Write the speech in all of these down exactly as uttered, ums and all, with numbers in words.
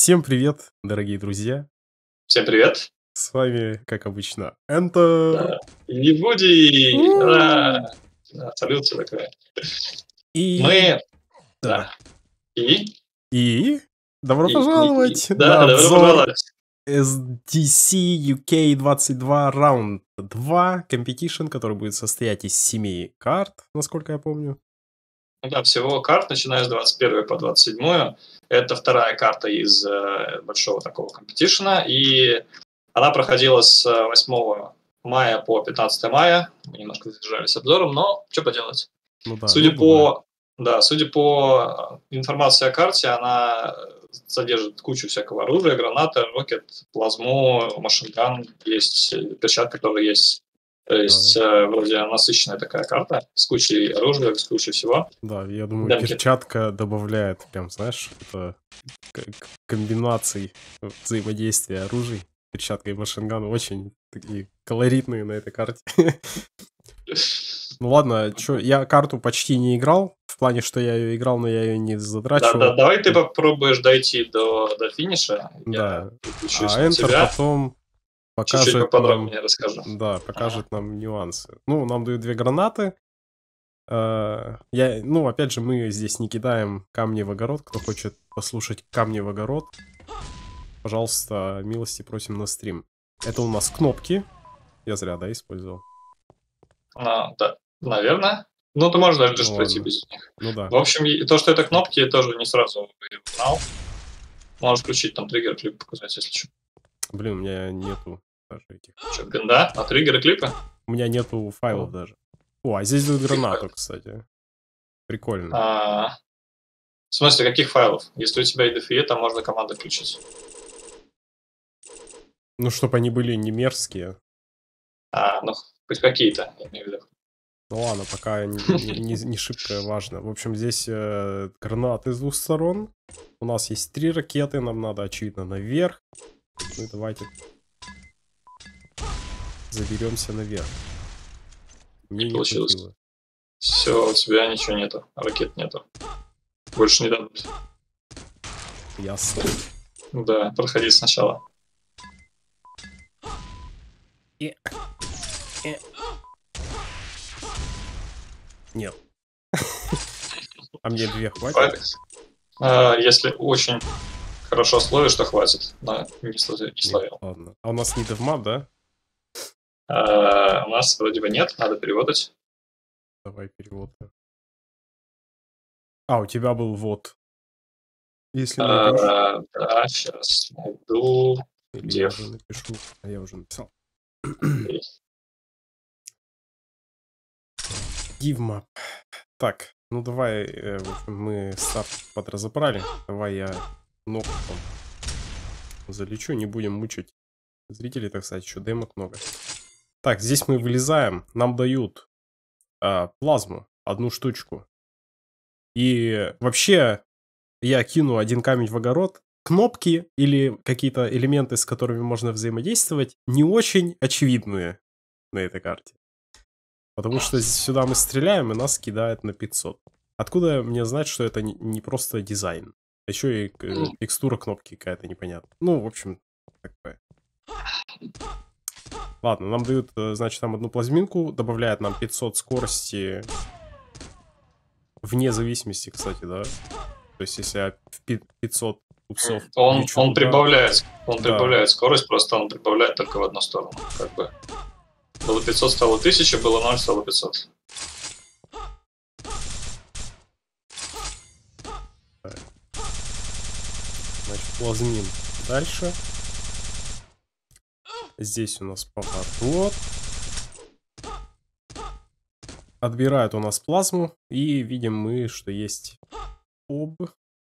Всем привет, дорогие друзья! Всем привет! С вами, как обычно, Enter. Да. И Вуди! А! У. Да, салют, всё такое. И Мы да. да. И? И добро И и и пожаловать на да, добро обзор пожаловать! эс ди си ю кей двадцать два раунд два Competition, который будет состоять из семи карт, насколько я помню. Ну да, всего карт, начиная с двадцать первой по двадцать седьмую. Это вторая карта из, э, большого такого компетишена, и она проходила с восьмого мая по пятнадцатое мая. Мы немножко задержались с обзором, но чё поделать. Ну да, Судя ну бывает. по да, судя по информации о карте, она содержит кучу всякого оружия: гранаты, рокет, плазму, машинган, есть перчатка тоже есть. То есть, Да. э, вроде насыщенная такая карта с кучей оружия, с кучей всего. Да, я думаю, Демки. перчатка добавляет прям, знаешь, это к к комбинаций взаимодействия оружий. Перчатка и машинган очень такие колоритные на этой карте. Ну ладно, чё, я карту почти не играл. В плане, что я её играл, но я её не Да, да, задрачивал. давай ты попробуешь дойти до до финиша. Я Да. переключусь А на Enter тебя. потом Чуть-чуть покажет нам поподробнее расскажу. да, Ага. покажет нам нюансы. Ну, нам дают две гранаты. Э, я ну, опять же, мы здесь не кидаем камни в огород. Кто хочет послушать "Камни в огород", пожалуйста, милости просим на стрим. Это у нас кнопки. Я зря, да, использовал? А, да, наверно. Ну, ты можешь даже Ну пройти ладно. без них. Ну да. В общем, и то, что это кнопки, я тоже не сразу узнал. Можешь включить там триггер, клип показать, если чё. Блин, у меня нету даже этих Чё, бинда? А триггеры, клипы? У меня нету файлов О. даже. О, а здесь дают Каких гранату, файлов? кстати. Прикольно. А. В смысле, каких файлов? Если у тебя ай ди эф и, там можно команды включить. Ну, чтоб они были не мерзкие. А, ну, хоть какие-то, я имею в виду. Ну ладно, пока не не не шибко важно. В общем, здесь, э, гранаты с двух сторон. У нас есть три ракеты, нам надо, очевидно, наверх. Ну и давайте заберемся наверх. Мне Не не получилось. хватило. Всё, у тебя ничего нету, ракет нету. Больше не дадут. Ясно. Да, проходи сначала. Э. Э. Нет. А мне две хватит? А, если очень хорошо словишь, то хватит, но не сло не Нет, словил. ладно. А у нас не девмап, да? А, у нас вроде бы нет, надо переворачивать. Давай перевод. А, у тебя был вот. Если найдешь. А, да, щас найду. Или я Дев. уже напишу. А я уже написал. Окей. Девмап. Так, ну давай, э, в общем, мы старт подразобрали. Давай я ногу там залечу, не будем мучить зрителей, так сказать, еще демок много. Так, здесь мы вылезаем, нам дают а, плазму, одну штучку. И вообще, я кину один камень в огород. Кнопки или какие-то элементы, с которыми можно взаимодействовать, не очень очевидные на этой карте. Потому что сюда мы стреляем, и нас кидает на пятьсот. Откуда мне знать, что это не просто дизайн? Еще и э, текстура кнопки какая-то непонятная. Ну, в общем, такое. Ладно, нам дают, значит, там одну плазминку, добавляют нам пятьсот скорости. Вне зависимости, кстати, да. То есть, если я в пятьсот пупсов Он, лечу он туда, прибавляет, он да. прибавляет скорость, просто он прибавляет только в одну сторону, как бы. Было пятьсот, стало тысяча, было ноль, стало пятьсот. Значит, плазмин дальше. Здесь у нас поворот. Отбирают у нас плазму. И видим мы, что есть об.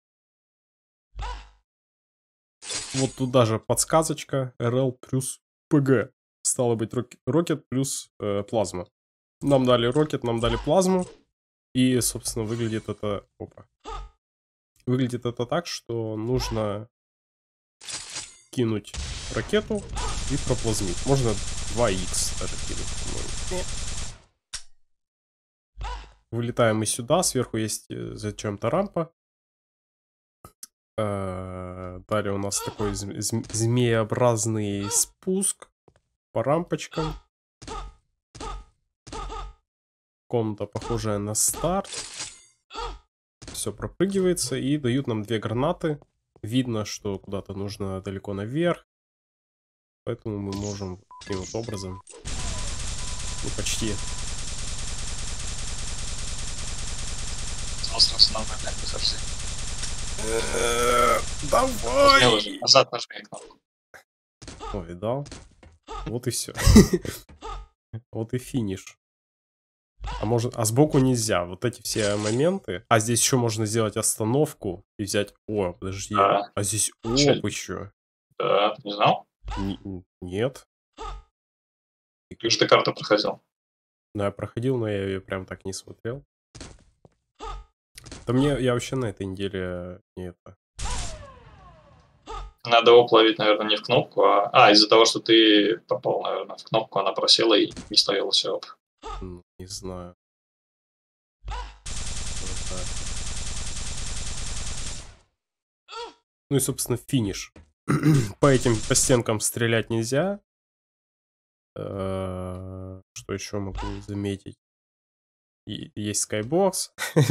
Вот тут даже подсказочка. эр эл плюс пэ гэ. Стало быть, рокет плюс э, плазма. Нам дали рокет, нам дали плазму. И, собственно, выглядит это... Опа. Выглядит это так, что нужно кинуть ракету и проплазмить. Можно два икс даже кинуть. Вылетаем мы сюда. Сверху есть зачем-то рампа. Далее у нас такой змееобразный спуск по рампочкам. Комната, похожая на старт. Все пропрыгивается и дают нам две гранаты. Видно, что куда-то нужно далеко наверх. Поэтому мы можем таким вот образом, ну почти. Давай! Назад нажми кнопку. Ой, да. Вот и все. Вот и финиш. А может, а сбоку нельзя. Вот эти все моменты. А здесь еще можно сделать остановку и взять. О, подожди. Да. А здесь Чё? оп еще. Да, ты не знал? Н- нет. Ты же ты карту проходил. Ну, я проходил, но я ее прям так не смотрел. Да мне, я вообще на этой неделе не это. Надо оп ловить, наверное, не в кнопку, а... А, из-за того, что ты попал, наверное, в кнопку, она просела и не ставилась оп. Ну, не знаю. Вот так. Ну и, собственно, финиш. По этим по стенкам стрелять нельзя. Э, Что еще могу заметить? И- Есть скайбокс.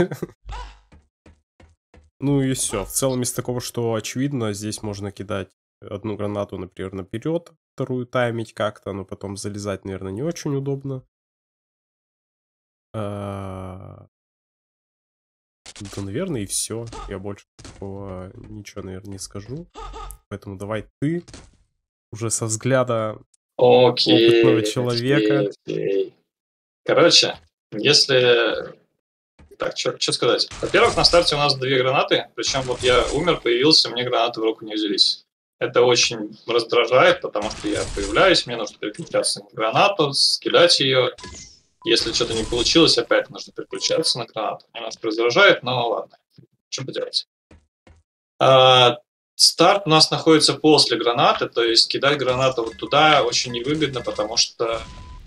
Ну и все. В целом, из такого, что очевидно, здесь можно кидать одну гранату, например, наперед, вторую таймить как-то, но потом залезать, наверное, не очень удобно. А, Да, наверное, и все. Я больше такого ничего, наверное, не скажу. Поэтому давай ты уже со взгляда Окей. опытного человека. окей, окей. Короче, если... Так, что сказать? Во-первых, на старте у нас две гранаты, причем вот я умер, появился, мне гранаты в руку не взялись. Это очень раздражает, потому что я появляюсь, мне нужно переключаться на гранату, скидать ее. Если что-то не получилось, опять нужно переключаться на гранату. Немножко раздражает, но ладно, что поделать. А, старт у нас находится после гранаты, то есть кидать гранату вот туда очень невыгодно, потому что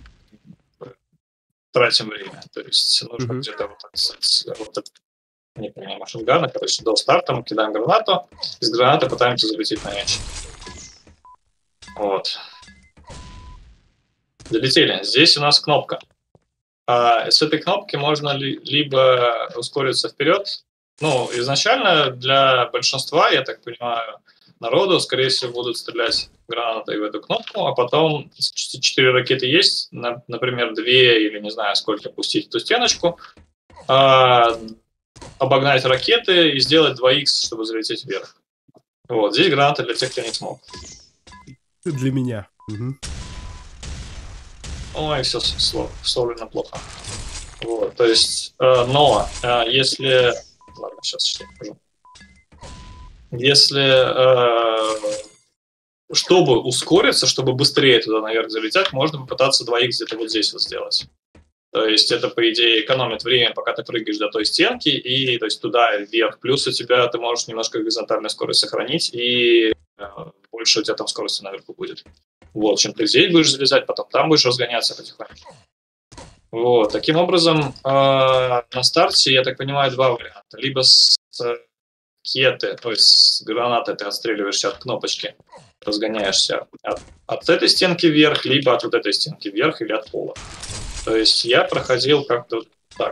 тратим время. То есть нужно Мгм. где-то вот, так, вот это, не понимаю, машингана, короче, до старта мы кидаем гранату, из гранаты пытаемся залететь на ящик. Вот. Залетели. Здесь у нас кнопка. А с этой кнопки можно ли, либо ускориться вперед. Ну, изначально для большинства, я так понимаю, народу, скорее всего, будут стрелять гранатой в эту кнопку, а потом четыре ракеты есть, на, например, две или не знаю сколько пустить эту стеночку, а, обогнать ракеты и сделать два икс, чтобы залететь вверх. Вот, здесь гранаты для тех, кто не смог. Для меня. Мгм. Ой, все вставлено плохо. Вот, то есть, э, но э, если... Ладно, сейчас что покажу. Если... Э, чтобы ускориться, чтобы быстрее туда наверх залететь, можно попытаться два икс где-то вот здесь вот сделать. То есть это, по идее, экономит время, пока ты прыгаешь до той стенки, и то есть туда и вверх. Плюс у тебя ты можешь немножко горизонтальную скорость сохранить, и э, больше у тебя там скорости наверху будет. Вот, чем ты здесь будешь залезать, потом там будешь разгоняться потихоньку. Вот, таким образом, э, на старте, я так понимаю, два варианта. Либо с ракеты, то есть с гранаты ты отстреливаешься от кнопочки, разгоняешься от, от этой стенки вверх, либо от вот этой стенки вверх или от пола. То есть я проходил как-то так.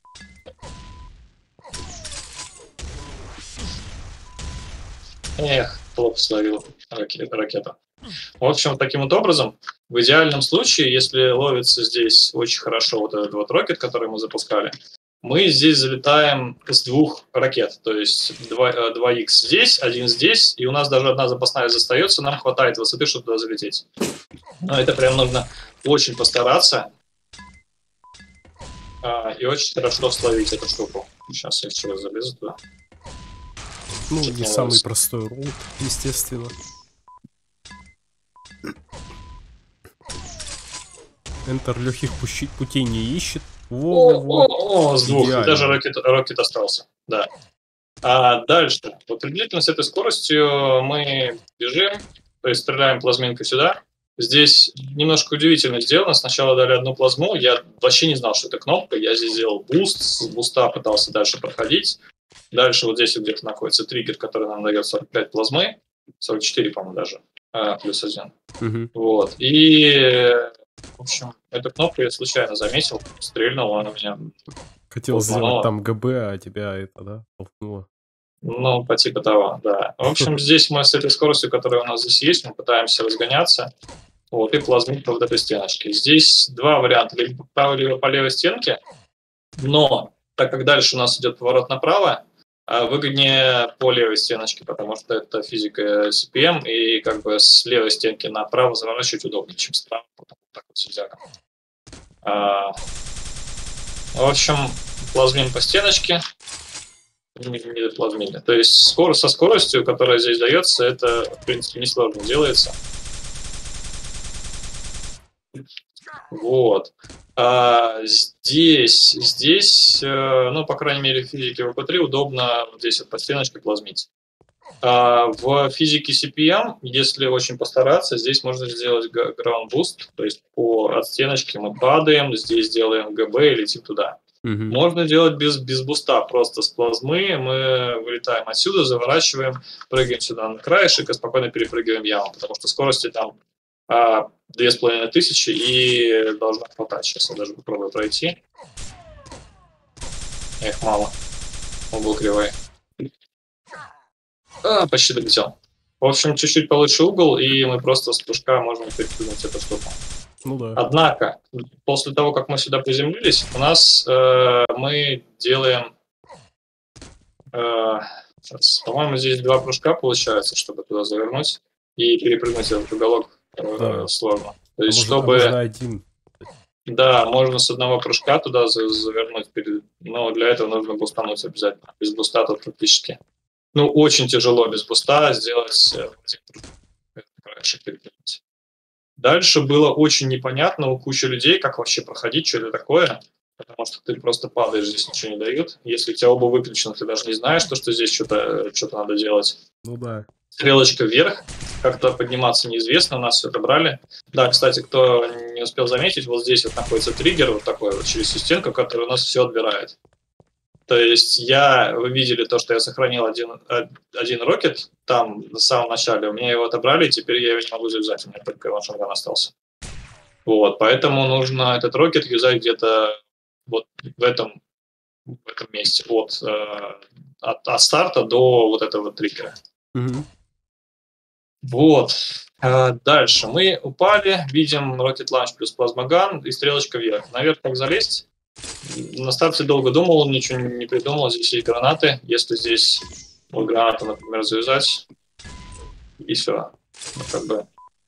Эх, плохо словил ракету. В общем, таким вот образом, в идеальном случае, если ловится здесь очень хорошо вот этот вот рокет, который мы запускали, мы здесь залетаем с двух ракет. То есть два икс здесь, один здесь, и у нас даже одна запасная остается, нам хватает высоты, чтобы туда залететь. Но это прям нужно очень постараться а, и очень хорошо словить эту штуку. Сейчас я еще раз залезу туда. Ну, Чуть не не самый ловится. простой рулд, естественно. Энтер легких пущи- путей не ищет. Во-во-во. О, с двух. И Идеально. даже рокет, рокет остался. Да. А дальше. Вот приблизительно с этой скоростью мы бежим, то есть стреляем плазминкой сюда. Здесь немножко удивительно сделано. Сначала дали одну плазму. Я вообще не знал, что это кнопка. Я здесь сделал буст. С буста пытался дальше проходить. Дальше вот здесь вот где-то находится триггер, который нам дает сорок пять плазмы, сорок четыре, по-моему, даже, а, плюс один. Угу. Вот, и, в общем, эту кнопку я случайно заметил, стрельнул, она меня... Хотел сделать Толкнуло. там ГБ, а тебя это, да, толкнуло. Ну, по типу того, да. В общем, здесь мы с этой скоростью, которая у нас здесь есть, мы пытаемся разгоняться, вот, и плазмить по вот этой стеночке. Здесь два варианта, либо по правой, либо по левой стенке, но так как дальше у нас идет поворот направо, а, выгоднее по левой стеночке, потому что это физика си пи эм, и как бы с левой стенки направо заворачивать удобнее, чем справа, вот так вот зигзагом. А, в общем, плазмим по стеночке, не, не доплазмили. То есть скорость, со скоростью, которая здесь дается, это, в принципе, несложно делается. Вот. А здесь, здесь, э, ну, по крайней мере, в физике вэ пэ три удобно вот здесь вот по стеночке плазмить. А в физике си пи эм, если очень постараться, здесь можно сделать ground boost, то есть по от стеночки мы падаем, здесь делаем гэ бэ и летим туда. Угу. Можно делать без, без буста, просто с плазмы, мы вылетаем отсюда, заворачиваем, прыгаем сюда на краешек и спокойно перепрыгиваем яму, потому что скорости там а, две с половиной тысячи и должна хватать. Сейчас я даже попробую пройти. Эх, мало. Он был кривой. А, почти долетел. В общем, чуть-чуть получше угол, и мы просто с прыжка можем перепрыгнуть эту штуку. Ну да. Однако, после того, как мы сюда приземлились, у нас э, мы делаем... Э, по-моему, здесь два прыжка получается, чтобы туда завернуть и перепрыгнуть этот уголок э, Да. сложно. То А есть, может, чтобы... а можно один. Да, можно с одного прыжка туда за- завернуть, перед... но для этого нужно бустануть обязательно. Без буста тут практически... Ну, очень тяжело без буста сделать э, краешек перепрыгнуть. Дальше было очень непонятно у кучи людей, как вообще проходить, что это такое, потому что ты просто падаешь, здесь ничего не дают. Если у тебя оба выключены, ты даже не знаешь, что, что здесь что-то что-то надо делать. Ну да. Стрелочка вверх, как-то подниматься неизвестно, у нас все отобрали. Да, кстати, кто не успел заметить, вот здесь вот находится триггер, вот такой вот через всю стенку, который у нас все отбирает. То есть я, вы видели то, что я сохранил один, один рокет там на самом начале, у меня его отобрали, теперь я его не могу завязать, у меня только ваншотган остался. Вот, поэтому нужно этот рокет юзать где-то вот в этом, в этом месте, от, э, от, от старта до вот этого триггера. Угу. Вот. Э, дальше мы упали, видим рокет ланч плюс плазмоган и стрелочка вверх. Наверх как залезть? На старте долго думал, ничего не придумал. Здесь есть гранаты. Если здесь вот гранату, например, завязать, и все. Ну, как бы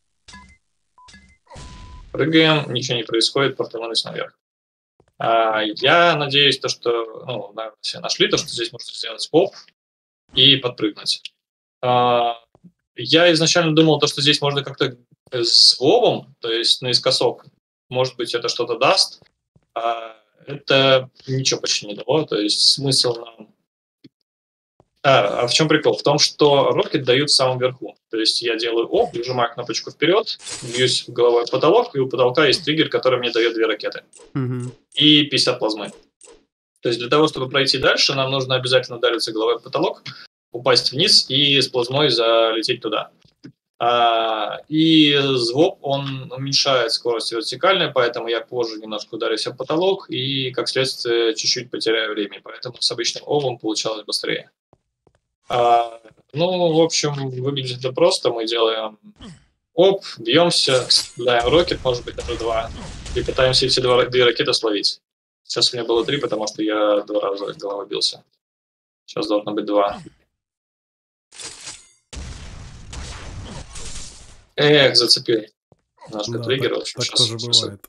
прыгаем, ничего не происходит, портанулись наверх. А, я надеюсь, то, что, ну, наверное, все нашли то, что здесь можно сделать поп и подпрыгнуть. А, я изначально думал, то, что здесь можно как-то с вовом, то есть наискосок, может быть, это что-то даст. А, это ничего почти не дало, то есть смысл нам... А, а в чем прикол? В том, что рокет дают в самом верху. То есть я делаю оп, нажимаю кнопочку вперед, бьюсь головой в потолок, и у потолка есть триггер, который мне дает две ракеты. Угу. И пятьдесят плазмы. То есть для того, чтобы пройти дальше, нам нужно обязательно удариться головой в потолок, упасть вниз и с плазмой залететь туда. А, и звук, он уменьшает скорость вертикальной, поэтому я позже немножко ударюсь об потолок и, как следствие, чуть-чуть потеряю время. Поэтому с обычным овом получалось быстрее. А, ну, в общем, выглядит это просто. Мы делаем оп, бьемся, стреляем рокет, может быть, даже два, и пытаемся эти два, две ракеты словить. Сейчас у меня было три, потому что я два раза головой бился. Сейчас должно быть два. Эх, зацепил. Немножко Да, триггер, так, в общем, так сейчас, тоже сейчас. бывает.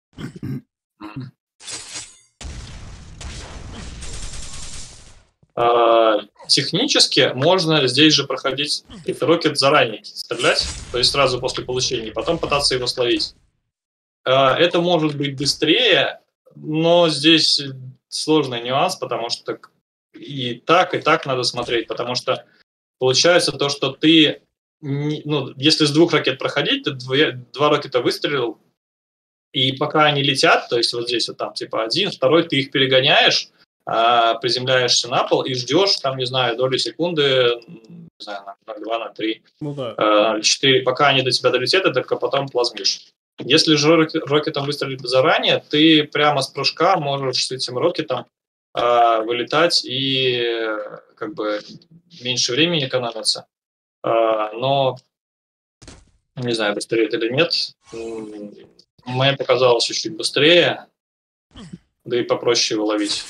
А, технически можно здесь же проходить рокет заранее, стрелять, то есть сразу после получения, потом пытаться его словить. А, это может быть быстрее, но здесь сложный нюанс, потому что и так, и так надо смотреть, потому что получается то, что ты, не, ну, если с двух ракет проходить, ты два, два ракета выстрелил, и пока они летят, то есть вот здесь вот там типа один, второй, ты их перегоняешь, а приземляешься на пол и ждешь, там, не знаю, доли секунды, не знаю, на ноль два, ноль три, Ну да. ноль четыре, пока они до тебя долетят, и только потом плазмишь. Если же рокетом выстрелить заранее, ты прямо с прыжка можешь с этим рокетом э, вылетать и как бы меньше времени экономится. Э, но не знаю, быстрее это или нет. Мне показалось чуть-чуть быстрее, да и попроще его ловить.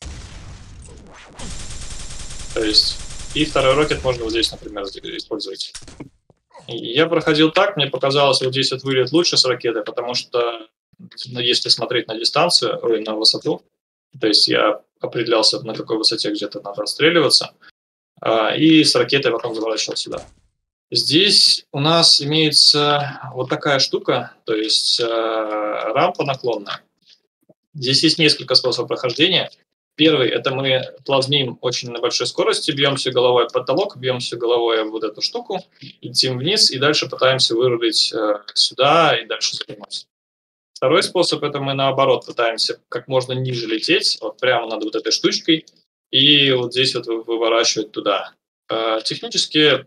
То есть и второй рокет можно вот здесь, например, использовать. Я проходил так, мне показалось, вот здесь вот вылет лучше с ракеты, потому что, ну, если смотреть на дистанцию, ой, на высоту, то есть я определялся, на какой высоте где-то надо отстреливаться, и с ракетой потом заворачивал сюда. Здесь у нас имеется вот такая штука, то есть рампа наклонная. Здесь есть несколько способов прохождения. Первый – это мы плазмим очень на большой скорости, бьемся головой в потолок, бьемся головой в вот эту штуку, летим вниз и дальше пытаемся вырулить э, сюда и дальше заниматься. Второй способ – это мы наоборот пытаемся как можно ниже лететь, вот прямо над вот этой штучкой, и вот здесь вот выворачивать туда. Э, технически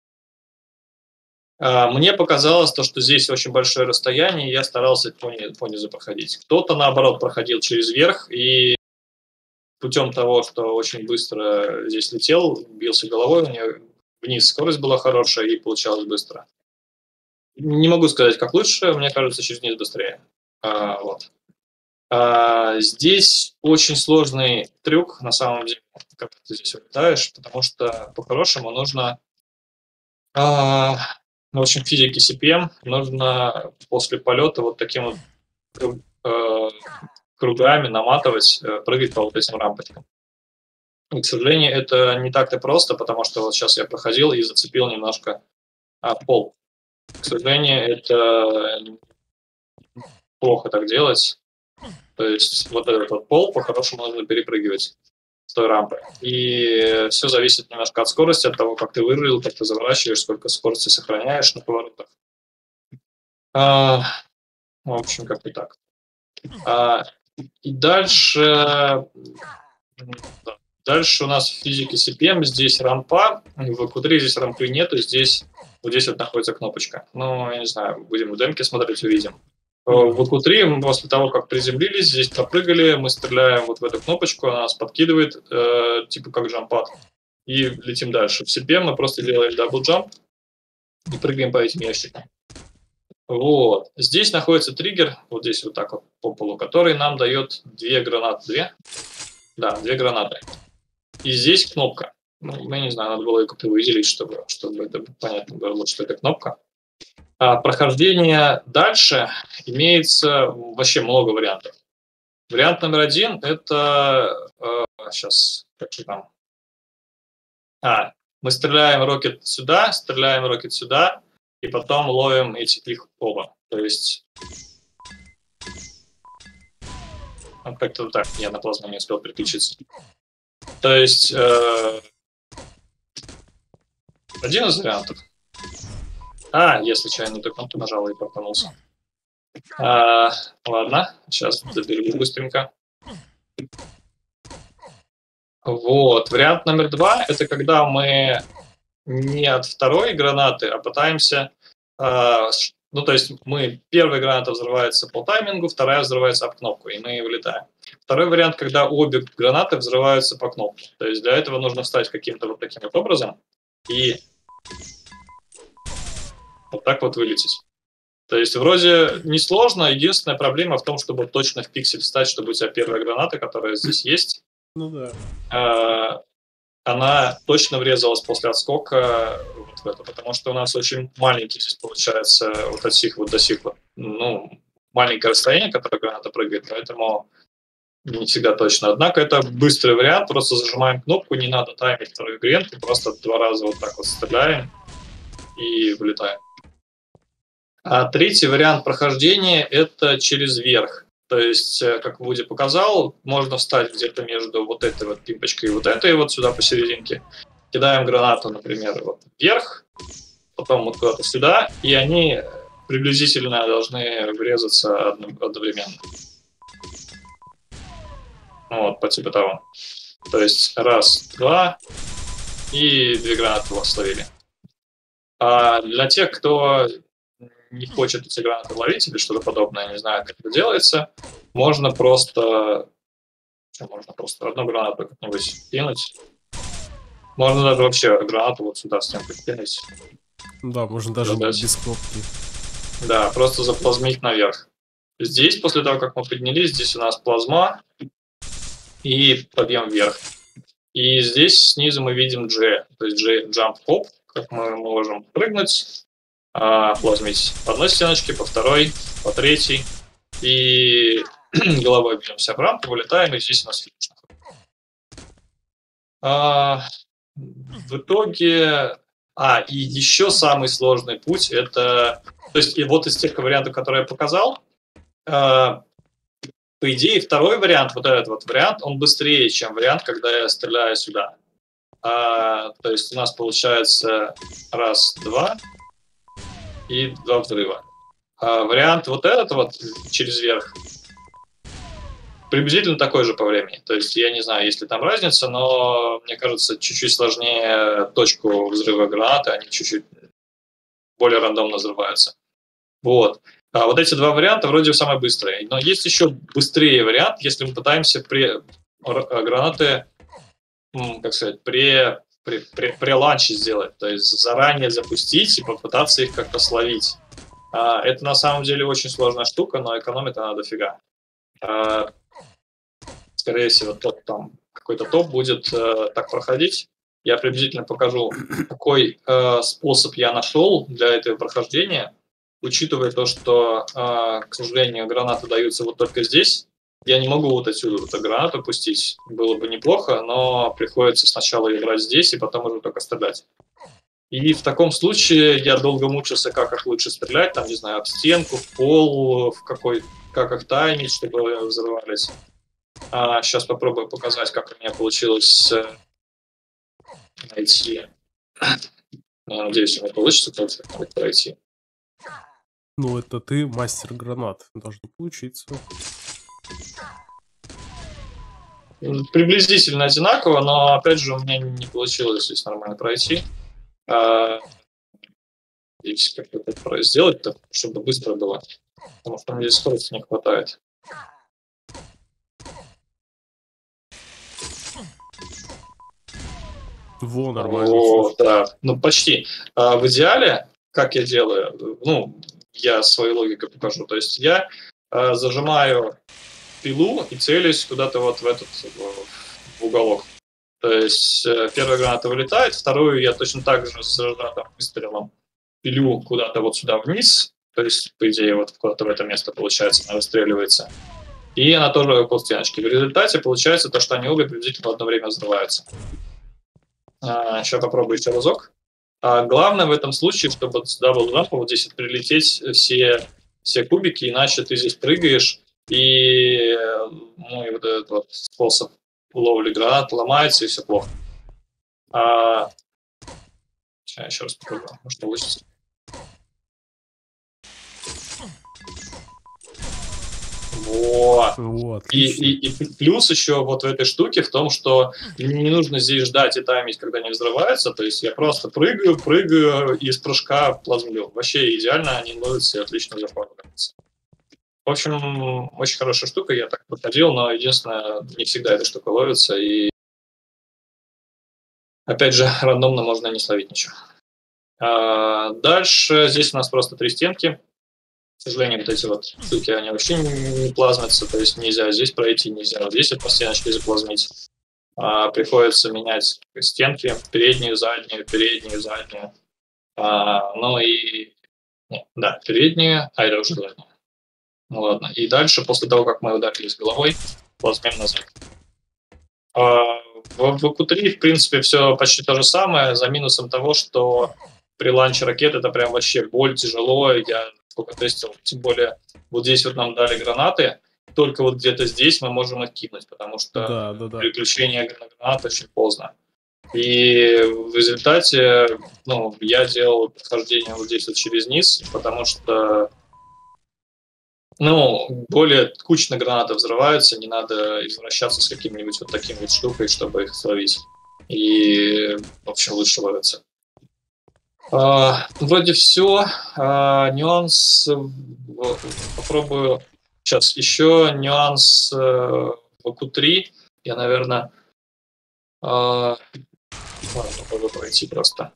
э, мне показалось то, что здесь очень большое расстояние, и я старался понизу проходить. Кто-то наоборот проходил через верх и путем того, что очень быстро здесь летел, бился головой, у нее вниз скорость была хорошая и получалось быстро. Не могу сказать, как лучше, мне кажется, через вниз быстрее. А, вот. А, здесь очень сложный трюк, на самом деле, когда ты здесь улетаешь, потому что по-хорошему нужно, а, в общем, в физике си пи эм нужно после полета вот таким вот а, кругами наматывать, прыгать по вот этим рампочкам. И, к сожалению, это не так-то просто, потому что вот сейчас я проходил и зацепил немножко а, пол. К сожалению, это плохо так делать. То есть вот этот вот пол по-хорошему нужно перепрыгивать с той рампы. И все зависит немножко от скорости, от того, как ты вырулил, как ты заворачиваешь, сколько скорости сохраняешь на поворотах. А, в общем, как-то так. А, И дальше, дальше у нас в физике си пи эм здесь рампа, в ку три здесь рампы нету, здесь вот здесь вот находится кнопочка. Ну, я не знаю, будем в демке смотреть, увидим. В ку три мы после того, как приземлились, здесь попрыгали, мы стреляем вот в эту кнопочку, она нас подкидывает, э, типа как джампад, и летим дальше. В си пи эм мы просто делаем дабл-джамп и прыгаем по этим ящикам. Вот. Здесь находится триггер, вот здесь вот так вот по полу, который нам дает две гранаты. Две? Да, две гранаты. И здесь кнопка. Ну, я не знаю, надо было ее как-то выделить, чтобы, чтобы это понятно было, что это кнопка. А прохождение дальше имеется вообще много вариантов. Вариант номер один – это… Э, сейчас, как же там… А, мы стреляем рокет сюда, стреляем рокет сюда, и потом ловим эти, их оба. То есть… Вот как-то так, я на плазму не успел переключиться. То есть… Э, один из вариантов. А, я случайно эту кнопку нажал и пропанулся. А, ладно, сейчас доберу быстренько. Вот, вариант номер два – это когда мы не от второй гранаты, а пытаемся… А, ну, то есть мы, первая граната взрывается по таймингу, вторая взрывается об кнопку, и мы вылетаем. Второй вариант, когда обе гранаты взрываются по кнопке. То есть для этого нужно встать каким-то вот таким вот образом и вот так вот вылететь. То есть вроде несложно, единственная проблема в том, чтобы точно в пиксель встать, чтобы у тебя первая граната, которая здесь есть, ну, да. э, она точно врезалась после отскока вот в это, потому что у нас очень маленький здесь получается вот от сих вот до сих вот, ну, маленькое расстояние, которое граната прыгает, поэтому не всегда точно. Однако это быстрый вариант, просто зажимаем кнопку, не надо таймить вторую гренку, просто два раза вот так вот стреляем и вылетаем. А третий вариант прохождения – это через верх. То есть, как Вуди показал, можно встать где-то между вот этой вот пимпочкой и вот этой вот сюда посерединке. Кидаем гранату, например, вот вверх, потом вот куда-то сюда, и они приблизительно должны врезаться одновременно. Ну, вот, по типу того. То есть раз, два, и две гранаты вас словили. А для тех, кто не хочет эти гранаты ловить или что-то подобное, не знаю, как это делается, можно просто... Что, можно просто одну гранату как-нибудь кинуть. Можно даже вообще гранату вот сюда в стенку кинуть. Да, можно даже Задать. без кнопки. Да, просто заплазмить наверх. Здесь, после того, как мы поднялись, здесь у нас плазма и подъем вверх. И здесь снизу мы видим G, то есть G jump hop, как мы можем прыгнуть, а, плазмить по одной стеночке, по второй, по третьей. И головой бьемся в рамку, вылетаем, и здесь у нас финиш. А, в итоге... А, и еще самый сложный путь, это... То есть, и вот из тех вариантов, которые я показал, а, по идее, второй вариант, вот этот вот вариант, он быстрее, чем вариант, когда я стреляю сюда. А, то есть у нас получается раз, два и два взрыва. А, вариант вот этот вот через верх приблизительно такой же по времени. То есть я не знаю, есть ли там разница, но мне кажется, чуть-чуть сложнее точку взрыва гранаты, они чуть-чуть более рандомно взрываются. Вот. А вот эти два варианта вроде самые быстрые. Но есть еще быстрее вариант, если мы пытаемся при гранаты, как сказать, при, при, при, при ланче сделать. То есть заранее запустить и попытаться их как-то словить. А, это на самом деле очень сложная штука, но экономит она дофига. А, скорее всего, тот, там какой-то топ будет э, так проходить. Я приблизительно покажу, какой э, способ я нашел для этого прохождения. Учитывая то, что, э, к сожалению, гранаты даются вот только здесь, я не могу вот отсюда вот эту гранату пустить. Было бы неплохо, но приходится сначала ее брать здесь и потом уже только стрелять. И в таком случае я долго мучился, как их лучше стрелять, там, не знаю, об стенку, в пол, в какой, как их таймить, чтобы взрывались. А сейчас попробую показать, как у меня получилось найти. Я надеюсь, у меня получится как-то пройти. Ну, это ты мастер гранат. Должно получиться. Приблизительно одинаково, но, опять же, у меня не получилось здесь нормально пройти. А, и как это сделать, чтобы быстро было. Потому что мне здесь скорости не хватает. Во, нормально. О, да, ну почти. А, в идеале, как я делаю, ну, я своей логикой покажу. То есть я а, зажимаю пилу и целюсь куда-то вот в этот в уголок. То есть э, первая граната вылетает, вторую я точно так же с зажатым выстрелом пилю куда-то вот сюда вниз. То есть, по идее, вот куда-то в это место, получается, она выстреливается. И она тоже полстеночки. В результате получается то, что они обе приблизительно в одно время взрываются. А, сейчас попробую еще разок. А главное в этом случае, чтобы с дабл-джампа вот здесь прилететь все, все кубики, иначе ты здесь прыгаешь, и мой вот этот вот способ ловли гранат ломается, и все плохо. А... Сейчас еще раз попробую, может получится. Вот. Вот, и, и, и плюс еще вот в этой штуке в том, что не нужно здесь ждать и таймить, когда они взрываются. То есть я просто прыгаю, прыгаю и из прыжка плазмлю. Вообще идеально, они ловятся и отлично заходятся. В общем, очень хорошая штука, я так проходил, но единственное, не всегда эта штука ловится. И опять же, рандомно можно не словить ничего. А дальше здесь у нас просто три стенки. К сожалению, вот эти вот штуки, они вообще не плазмятся, то есть нельзя здесь пройти, нельзя вот здесь вот по стеночке заплазмить. А, приходится менять стенки, переднюю, заднюю, переднюю, заднюю. А, ну и... Нет, да, переднюю, а это уже заднюю. Ну ладно. И дальше, после того, как мы ударились головой, плазмим назад. А, в вэ ку три, в принципе, все почти то же самое, за минусом того, что при ланче ракет это прям вообще боль, тяжело. Я сколько тестил, тем более вот здесь вот нам дали гранаты, только вот где-то здесь мы можем их кинуть, потому что да, да, да. переключение на гранаты очень поздно. И в результате, ну, я делал прохождение вот здесь вот через низ, потому что Ну, более кучно гранаты взрываются, не надо извращаться с каким-нибудь вот таким вот штукой, чтобы их словить. И, в общем, лучше ловится. А, вроде все. А, нюанс... в- Попробую... Сейчас, еще нюанс э, в ку три. Я, наверное... А, ладно, попробую пройти просто.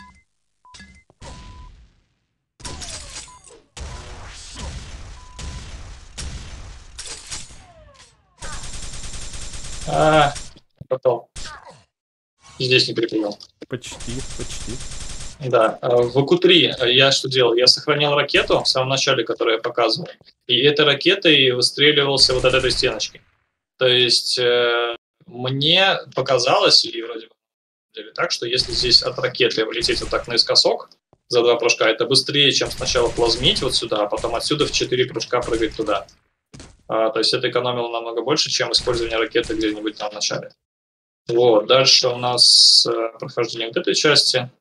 А, потом. Здесь не припомнил. Почти, почти. Да, в ку три я что делал? Я сохранял ракету в самом начале, которую я показывал, и этой ракетой выстреливался вот от этой стеночки. То есть э, мне показалось, и вроде бы так, что если здесь от ракеты влететь вот так наискосок за два прыжка, это быстрее, чем сначала плазмить вот сюда, а потом отсюда в четыре прыжка прыгать туда. А, то есть это экономило намного больше, чем использование ракеты где-нибудь там в начале. Вот, дальше у нас э, прохождение вот этой части.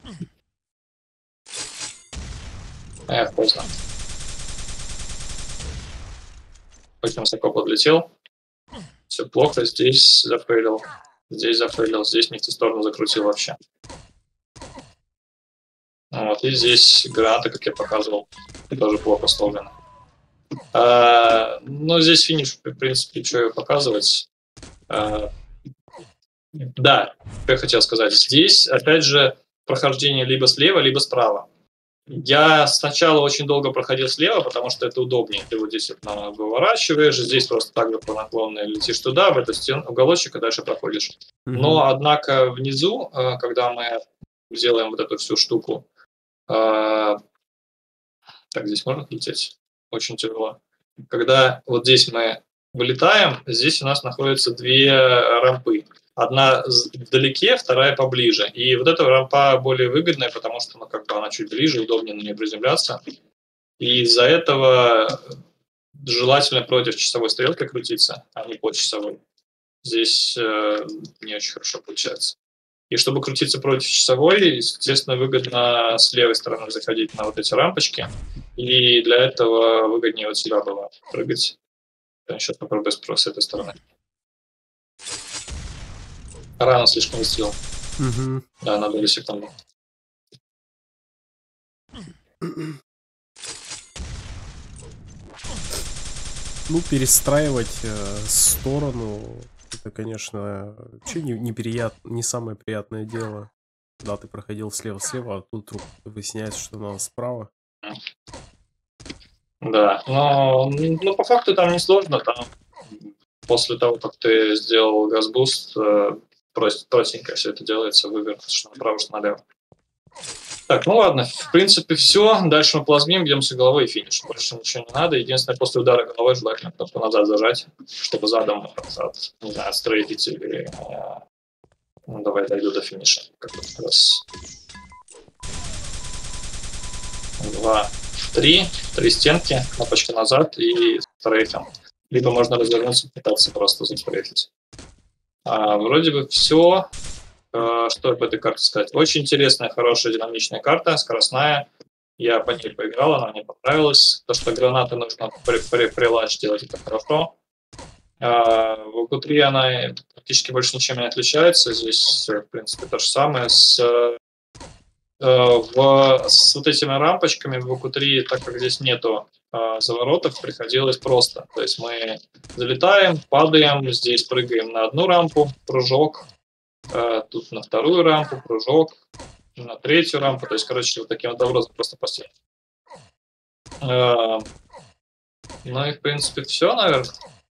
Эх, поздно. Очень высоко подлетел. Все плохо. Здесь зафейлил. Здесь зафейлил. Здесь не в ту сторону закрутил вообще. Вот. И здесь гранаты, как я показывал, тоже плохо сломлены. А, ну, здесь финиш, в принципе, что ее показывать. А, да, что я хотел сказать. Здесь, опять же, прохождение либо слева, либо справа. Я сначала очень долго проходил слева, потому что это удобнее. Ты вот здесь вот выворачиваешь, здесь просто так же по наклонной летишь туда, в эту стену, уголочек, и дальше проходишь. Mm-hmm. Но, однако, внизу, когда мы делаем вот эту всю штуку, так, здесь можно лететь? Очень тяжело. Когда вот здесь мы вылетаем, здесь у нас находятся две рампы. Одна вдалеке, вторая поближе. И вот эта рампа более выгодная, потому что ну, как бы она чуть ближе, удобнее на ней приземляться. И из-за этого желательно против часовой стрелки крутиться, а не по часовой. Здесь э, не очень хорошо получается. И чтобы крутиться против часовой, естественно, выгодно с левой стороны заходить на вот эти рампочки. И для этого выгоднее вот сюда было прыгать. Я сейчас попробую с этой стороны. Рано слишком выстрелил. Угу. Да, на долю секунды. Ну, перестраивать э, сторону, это, конечно, вообще не, не, прият, не самое приятное дело. Да, ты проходил слева-слева, а тут вдруг выясняется, что надо справа. Да, но ну, по факту там не сложно. Там после того, как ты сделал газбуст, простенько все это делается, вывернуться, что направо, что налево. Так, ну ладно, в принципе все. Дальше мы плазмим, бьемся головой и финиш. Больше ничего не надо. Единственное, после удара головой желательно кнопку назад зажать, чтобы задом от, не знаю, отстрейфить или... Ну, давай дойду до финиша. Как раз. Два, три. Три стенки, кнопочка назад и стрейфим. Либо можно развернуться, пытаться просто застрейфить. А, вроде бы все. Что об этой карте сказать? Очень интересная, хорошая, динамичная карта, скоростная. Я по ней поиграл, она мне понравилась. То, что гранаты нужно при, при, прилач делать, это хорошо. А, в ку три она практически больше ничем не отличается. Здесь, в принципе, то же самое. С, в, с вот этими рампочками в ку три, так как здесь нету а, заворотов, приходилось просто. То есть мы залетаем, падаем, здесь прыгаем на одну рампу, прыжок. Тут на вторую рампу, прыжок, на третью рампу. То есть, короче, вот таким вот образом просто по стене. Ну и, в принципе, все, наверное.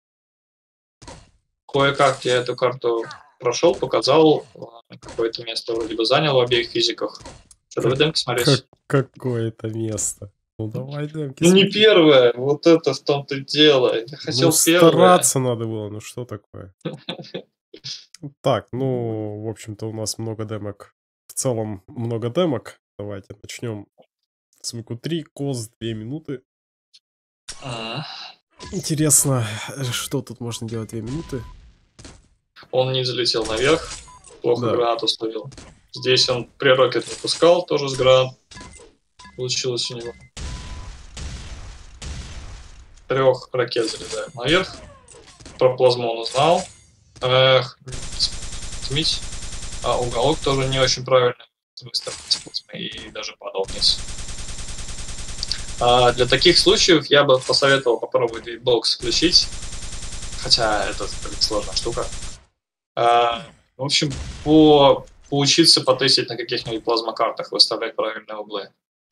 Кое-как я эту карту прошел, показал. Какое-то место вроде бы занял в обеих физиках. Что, давай демки смотреть? Как, какое-то место. Ну давай демки Ну не первое, вот это в том-то дело. Я хотел ну, первое. Стараться надо было, ну что такое? Так, ну, в общем-то, у нас много демок. В целом, много демок. Давайте начнем с вэ ку три. Коз, две минуты. А-а. Интересно, что тут можно делать две минуты? Он не залетел наверх. Плохо да. Гранату ставил. Здесь он прерокет не пускал, тоже с гранат. Получилось у него. трех ракет залезаем наверх. Про плазму он узнал. Эх, сметь. А уголок тоже не очень правильно выставлен и даже падал вниз. А для таких случаев я бы посоветовал попробовать гейтбокс включить. Хотя это, блин, сложная штука. А, в общем, по, поучиться потестить на каких-нибудь плазмокартах, выставлять правильные углы.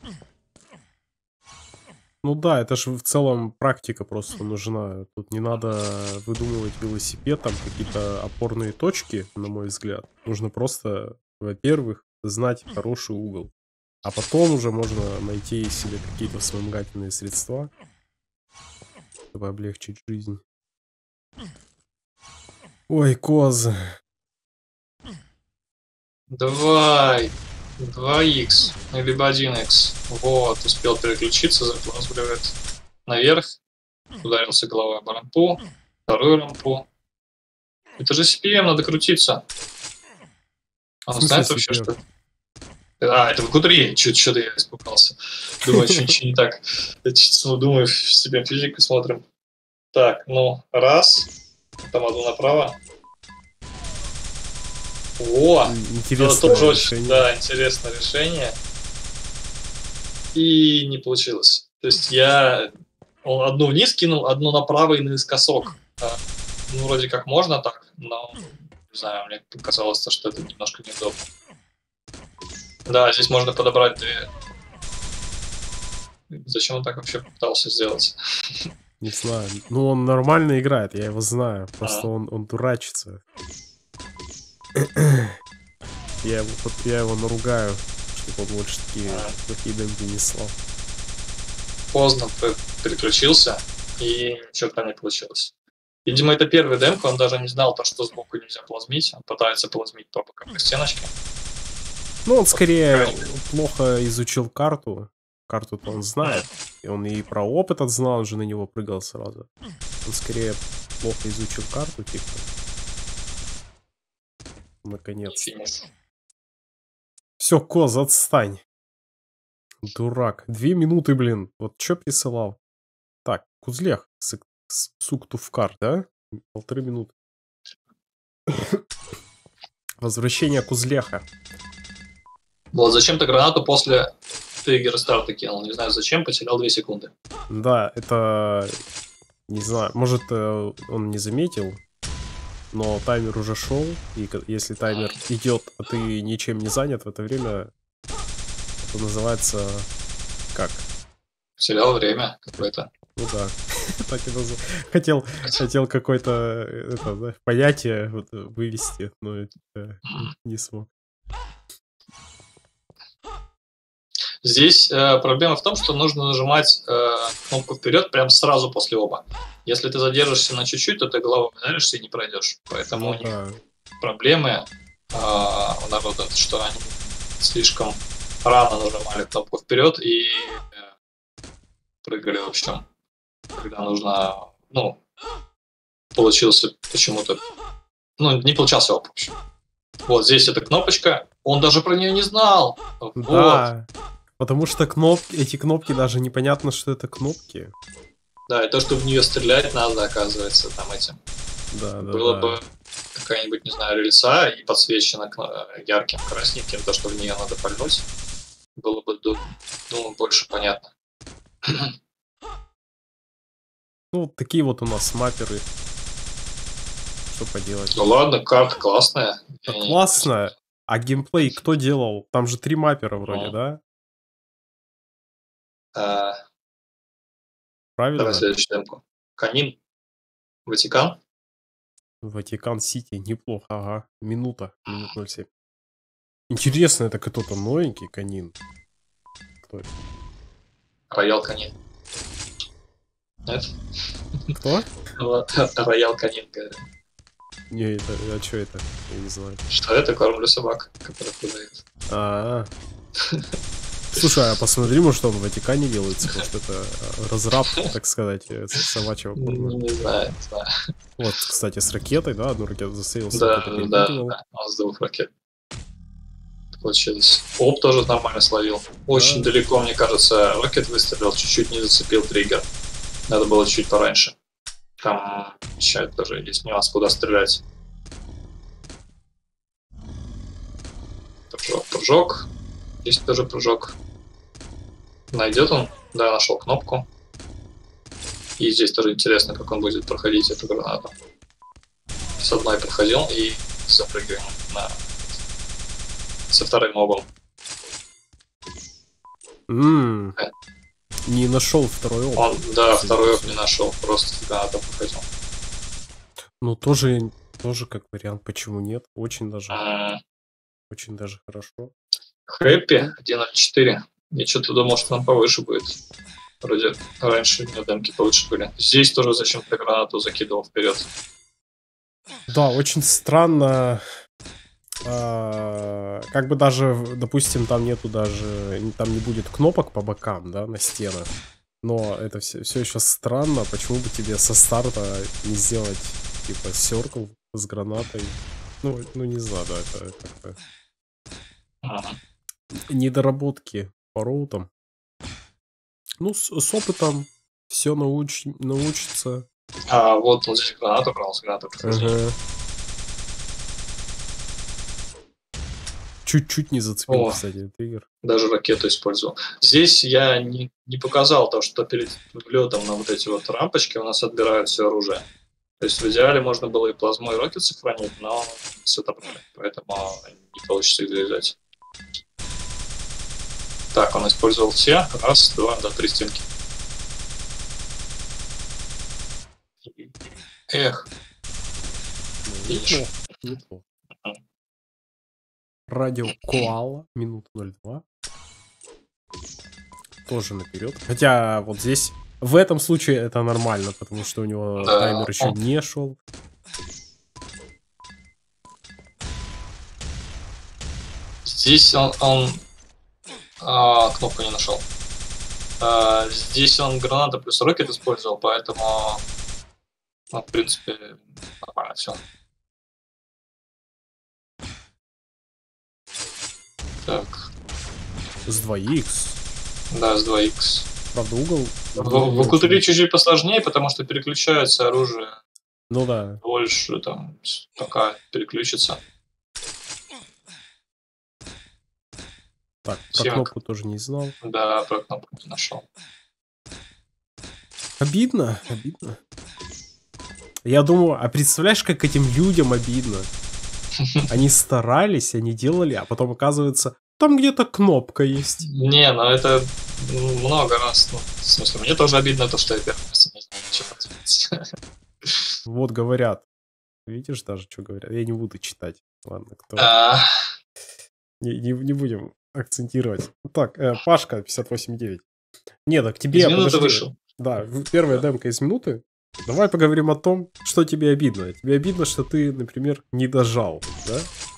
Ну да, это же в целом практика просто нужна. Тут не надо выдумывать велосипед, там какие-то опорные точки, на мой взгляд. Нужно просто, во-первых, знать хороший угол. А потом уже можно найти себе какие-то вспомогательные средства, чтобы облегчить жизнь. Ой, козы. Давай. два икс, либо один икс. Вот, успел переключиться, заплазгивает наверх. Ударился головой об рампу. Вторую рампу. Это же си пи эм, надо крутиться. Он знает вообще, что... А, это в Гудри. Что-то я испугался. Думаю, что-нибудь не так. Я думаю, себе физику смотрим. Так, ну, раз. Там одну направо. О, интересное это тоже решение. очень, да, интересное решение. И не получилось. То есть я он одну вниз кинул, одну направо и наискосок. Ну, вроде как можно так, но не знаю, мне показалось, что это немножко неудобно. Да, здесь можно подобрать две. Зачем он так вообще пытался сделать? Не знаю. Ну, он нормально играет, я его знаю. Просто а. он, он дурачится. Я его, я его наругаю, чтобы он больше такие а. плохие демки не слал. Поздно переключился, и что-то не получилось. Видимо, это первый демка, он даже не знал то, что сбоку нельзя плазмить. Он пытается плазмить по боковой стеночке. Ну, он скорее плохо изучил карту. Карту-то он знает. И он и про опыт знал, он же на него прыгал сразу. Он скорее плохо изучил карту, типа. Наконец. Все, Коз, отстань. Дурак. Две минуты, блин. Вот чё присылал? Так, Кузлех. Суктувкар, да? Полторы минуты. Возвращение Кузлеха. Вот, зачем ты гранату после триггера старта кинул? Не знаю зачем, потерял две секунды. Да, это... Не знаю, может он не заметил, но таймер уже шел, и если таймер идет, а ты ничем не занят в это время, это называется... Как? Потерял время какое-то. Ну да, так и называю. Хотел, хотел какое-то это, да, понятие вот, вывести, но это, не смог. Здесь э, проблема в том, что нужно нажимать э, кнопку вперед прям сразу после оба. Если ты задержишься на чуть-чуть, то ты головой ударишься и не пройдешь. Поэтому ну, у них да. проблемы э, у народа, что они слишком рано нажимали кнопку вперед и э, прыгали, в общем, когда нужно, ну, получился почему-то, ну, не получался оп, в общем. Вот здесь эта кнопочка, он даже про нее не знал. Да. Вот. Потому что кнопки, эти кнопки даже непонятно, что это кнопки. Да, и то, что в нее стрелять надо, оказывается, там этим. Да, да, Было да. бы какая-нибудь, не знаю, рельса и подсвечена ярким красненьким, то, что в нее надо пальнуть, было бы, думаю, больше понятно. Ну, такие вот у нас мапперы. Что поделать? Ну ладно, карта классная. Да классная. А геймплей кто делал? Там же три маппера вроде, ну. да? А... Правильно? Давай следующую демку. Канин. Ватикан. Ватикан-Сити. Неплохо, ага. Минута. Минут ноль семь. Интересно, это кто-то новенький Канин? Кто это? Роял Канин. Нет? Кто? Роял Канин, говорят. Не, это, а что это? Я не знаю. Что это? Корм для собак, который продают. А, слушай, а посмотри, может, он в Ватикане делается, потому что это разраб, так сказать, собачьего корма. Не знаю, не знаю. Вот, кстати, с ракетой, да, одну ракету засеялся. Да, да, да, он с двух ракет. Получилось. Оп тоже нормально словил. Очень далеко, мне кажется, ракет выстрелил, чуть-чуть не зацепил триггер. Надо было чуть пораньше. Там еще тоже есть нюанс, куда стрелять. Прыжок, прыжок. Здесь тоже прыжок. Найдет он? Да, нашел кнопку. И здесь тоже интересно, как он будет проходить эту гранату. С одной проходил и запрыгиваем на... со вторым мобом. Mm. Не нашел второй опыт. Он, да, второй опыт не нашел, просто с гранатом проходил. Ну, тоже, тоже как вариант, почему нет? Очень даже, А... очень даже хорошо. Хэппи один ноль четыре. Я что-то думал, что он повыше будет. Вроде раньше у меня демки повыше были. Здесь тоже зачем-то гранату закидывал вперед. Да, очень странно. А, как бы даже, допустим, там нету даже, там не будет кнопок по бокам, да, на стенах. Но это все, все еще странно. Почему бы тебе со старта не сделать, типа, серкл с гранатой? Ну, ну не знаю, да, это как-то... Ага. Недоработки по роутам. Ну, с, с опытом все науч, научится. А вот он здесь гранату брал, с гранату проходил. Ага. Чуть-чуть не зацепил, О, кстати, триггер. Даже ракету использовал. Здесь я не, не показал то, что перед влетом на вот эти вот рампочки у нас отбирают все оружие. То есть в идеале можно было и плазму, и рокет сохранить, но все отобрали, поэтому не получится их завязать. Так, он использовал все. Раз, два, да, три стенки. Эх. Неплохо, неплохо. Радио Коала, минута ноль два. Тоже наперед. Хотя вот здесь, в этом случае это нормально, потому что у него да, таймер еще он... не шел. Здесь он, он а, кнопку не нашел. А, здесь он граната плюс рокет использовал, поэтому, ну, в принципе, нормально все. Так. С два икс. Да, с два икс. Правда, угол... В эй кью три чуть-чуть посложнее, потому что переключается оружие. Ну да. Больше там пока переключится. Так, про Семик. Кнопку тоже не знал. Да, про кнопку не нашел. Обидно, обидно. Я думаю, а представляешь, как этим людям обидно? Они старались, они делали, а потом оказывается, там где-то кнопка есть. Не, ну это много раз. Ну, в смысле, мне тоже обидно то, что я первый раз не знаю, что делать. Вот говорят. Видишь даже, что говорят? Я не буду читать. Ладно, кто? А... Не, не, не будем акцентировать. Так, э, Пашка, пятьдесят восемь девять. Нет, так тебе... Из минуты вышел. Да, первая да. демка из минуты. Давай поговорим о том, что тебе обидно. Тебе обидно, что ты, например, не дожал, да?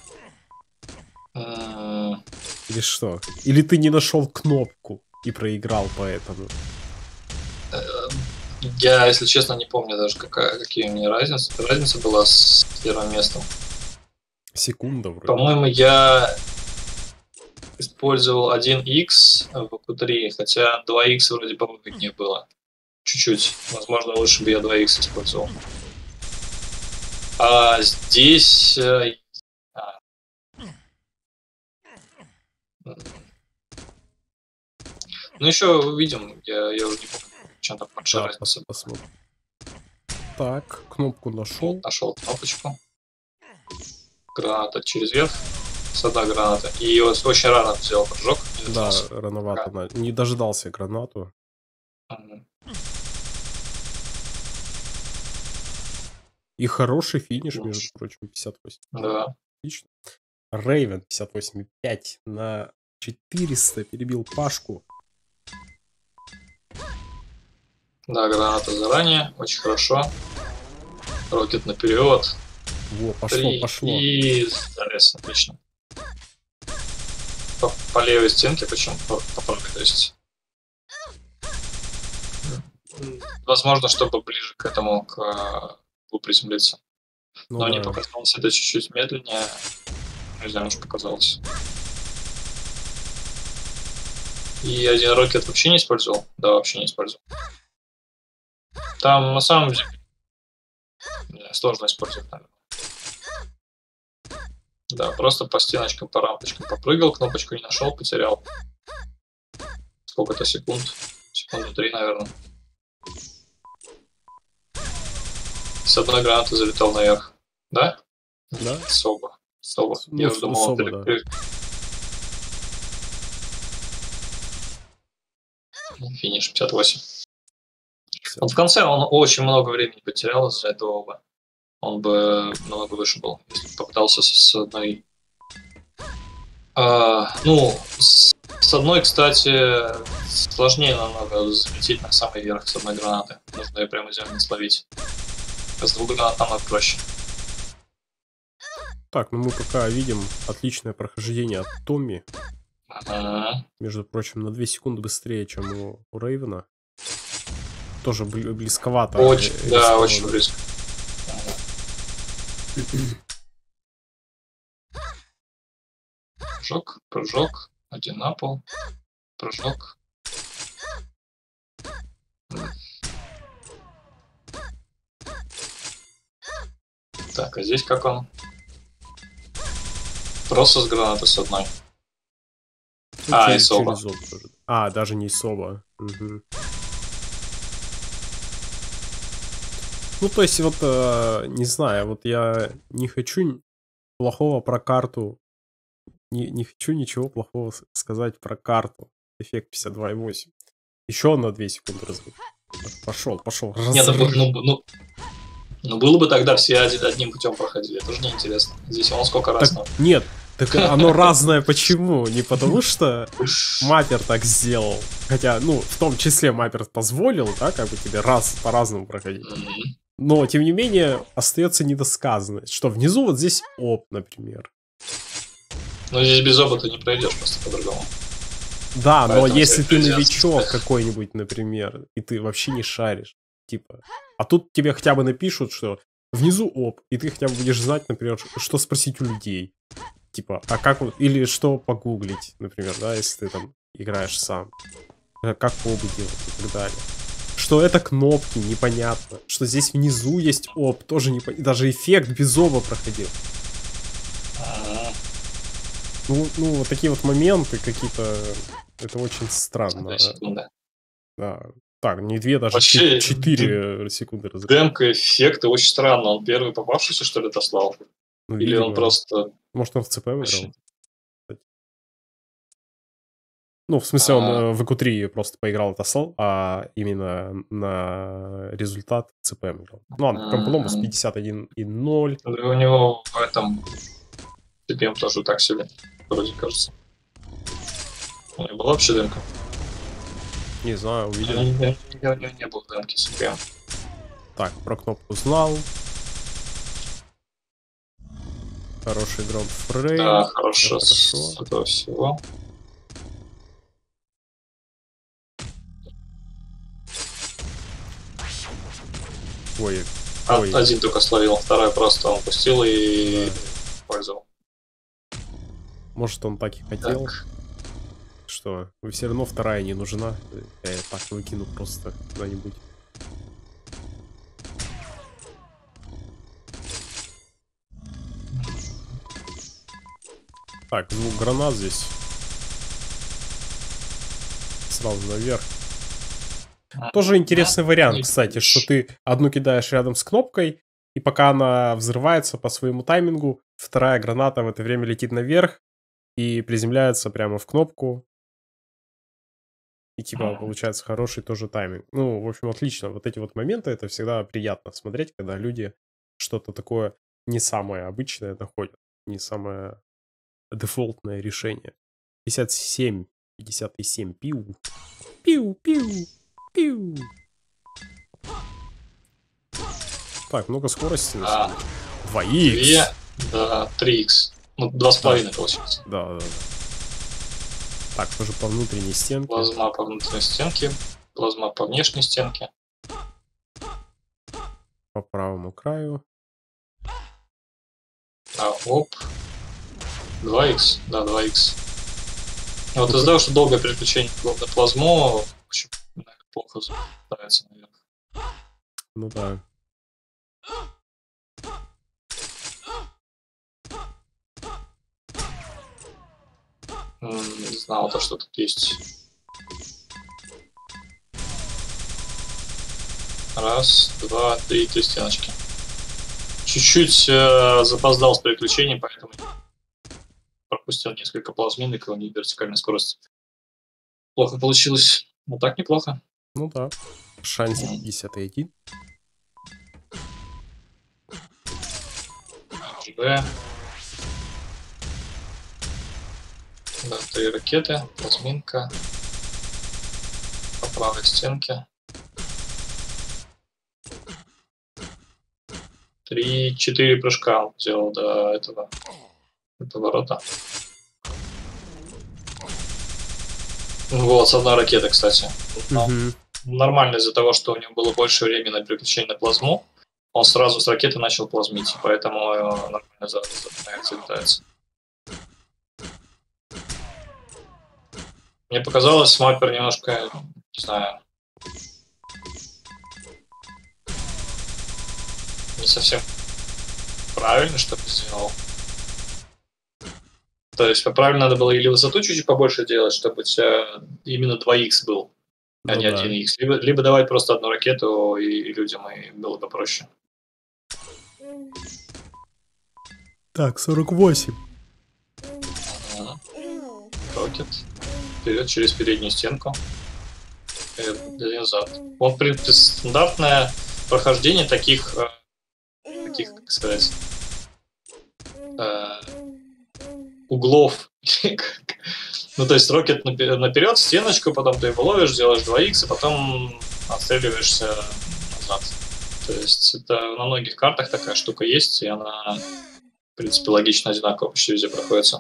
А... Или что? Или ты не нашел кнопку и проиграл поэтому? Я, если честно, не помню даже, какая, какие у меня разницы. Разница была с первым местом. Секунда вроде. По-моему, я использовал один икс в эй кью три, хотя два икс вроде повыгоднее было. Чуть-чуть. Возможно, лучше бы я два икс использовал. А здесь... А... Ну, еще увидим. Я, я уже не помню, чем там большая да, разница. Посмотрим. Так, кнопку нашел. Вот, нашел кнопочку. Граната через верх. С одной граната. И очень рано взял прыжок. Да, рановато. Да. Не дождался гранату. Угу. И хороший финиш, между прочим, пятьдесят восемь. Да. Отлично. Рейвен пятьдесят восемь и пять на четыреста перебил Пашку. Да, граната заранее. Очень хорошо. Рокет наперед. Во, пошло, Три. пошло. И залез, отлично. По, по левой стенке, причем по, по правой, то есть. Возможно, чтобы ближе к этому, к приземлиться. Ну, но да. Мне показалось это чуть-чуть медленнее. Не знаю, может показалось. И один рокет вообще не использовал? Да, вообще не использовал. там на самом деле не, сложно использовать, наверное. Да, просто по стеночкам, по рампочкам попрыгал, кнопочку не нашел, потерял. Сколько-то секунд? Секунду три, наверное. С одной гранаты залетал наверх. Да? Да? Соба. Соба. Ну, Я уже думал, Соба, он да. пере... Финиш пятьдесят восемь. Всё. Вот в конце он очень много времени потерял из-за этого оба. Он бы много выше был, если бы попытался с, с одной... А, ну, с, с одной, кстати, сложнее намного залететь на самый верх с одной гранаты. Нужно ее прямо идеально словить. С двух гранат намного проще. Так, ну мы пока видим отличное прохождение от Томми. Ага. Между прочим, на две секунды быстрее, чем у, у Рейвена. Тоже бли- близковато. Очень, э, да, рискованно. очень близко. Прыжок, прыжок, один на пол, прыжок. Так, а здесь как он? Просто с гранаты с одной. Ну, А, через- и Соба. через опт тоже. А, даже не Соба. Мгм. Ну, то есть, вот, э, не знаю, вот я не хочу н- плохого про карту. Не, не хочу ничего плохого с- сказать про карту. Эффект пятьдесят два и восемь. Еще на две секунды разрыв. Пошел, пошел. Не, ну, Разрыв. ну, ну, ну было бы тогда все один, одним путем проходили. Это же неинтересно. Здесь он сколько раз Так, нам. нет, так оно разное почему? Не потому что Маппер так сделал. Хотя, ну, в том числе Маппер позволил, да, как бы тебе раз по-разному проходить. Мгм. Но, тем не менее, остается недосказанность, что внизу вот здесь оп, например. Ну здесь без опыта не пройдешь просто по-другому. Да, но Поэтому если тебе ты придётся. новичок какой-нибудь, например, и ты вообще не шаришь, типа, а тут тебе хотя бы напишут, что внизу оп, и ты хотя бы будешь знать, например, ш- что спросить у людей. Типа, а как вот, или что погуглить, например, да, если ты там играешь сам. Э, Как обы делать и так далее. Что это кнопки, непонятно. Что здесь внизу есть оп, тоже непонятно. Даже эффект без оба проходил. Ага. Ну, ну, вот такие вот моменты какие-то, это очень странно. Две секунды. Да. Так, не две, даже Вообще, четыре секунды разрыва. Демка эффекты очень странно. Он первый попавшийся, что ли, дослал? Ну, Или он видимо. просто... Может, он в ЦП вообще- выиграл? Кстати. Ну, в смысле, он А. э, в ЭКУ три просто поиграл это сол, а именно на результат ЦП выиграл. Ну, а Компономус Мгм. пятьдесят один и ноль. У него в этом си пи эм тоже так себе, вроде кажется. У него была вообще демка? Не знаю, У увидел. него не, не- у него не было демки си пи эм. Так, про кнопку знал. Хороший граунд фрейм. Да, хорошо. хорошо. С этого всего. Ой, А, ой. один только словил, второй просто он пустил и Да. пользовал. Может, он так и хотел. Так. Что? Все равно вторая не нужна. Я её так выкину просто куда-нибудь. Так, ну гранат здесь. Сразу наверх. Тоже интересный вариант, кстати, что ты одну кидаешь рядом с кнопкой, и пока она взрывается по своему таймингу, вторая граната в это время летит наверх и приземляется прямо в кнопку. И типа Ага. получается хороший тоже тайминг. Ну, в общем, отлично. Вот эти вот моменты, это всегда приятно смотреть, когда люди что-то такое не самое обычное находят, не самое дефолтное решение. пятьдесят семь, пятьдесят семь, пиу. Пиу, пиу, пиу. Так, много скорости на самом А, деле. два икс. две, да, три икс. Ну, два с половиной получается. Да, да, да. Так, тоже по внутренней стенке. Плазма по внутренней стенке, плазма по внешней стенке. По правому краю. А, оп. два икс, да, два икс. Вот из-за того, что долгое переключение на плазму, очень наверное, плохо ставится наверх. Ну да. Не знал, то, что тут есть. Раз, два, три, три стеночки. Чуть-чуть э, запоздал с переключением, поэтому пропустил несколько плазминок, и у них вертикальная скорость. Плохо получилось. Но так неплохо. Ну да. Шансик пятьдесят один. Б. Да, три ракеты, плазминка. По правой стенке. Три-четыре прыжка он сделал до этого поворота. Вот, с одной ракеты, кстати. Но Угу. нормально из-за того, что у него было больше времени на переключение на плазму. Он сразу с ракеты начал плазмить, поэтому нормально залетается. Мне показалось, Маппер немножко, не знаю, не совсем правильно что-то сделал. То есть правильно надо было или высоту чуть-чуть побольше делать, чтобы у тебя именно два икс был, Ну а не да. один икс. Либо, либо давать просто одну ракету и, и людям, и было бы проще. Так, сорок восемь. Ага. Рокет. Вперед через переднюю стенку. И назад. Он, в принципе, стандартное прохождение таких, таких, как сказать, э, углов. Ну, то есть рокет наперед, стеночку, потом ты его ловишь, делаешь два икс, и потом отстреливаешься назад. То есть это на многих картах такая штука есть, и она, в принципе, логично одинаково почти везде проходится.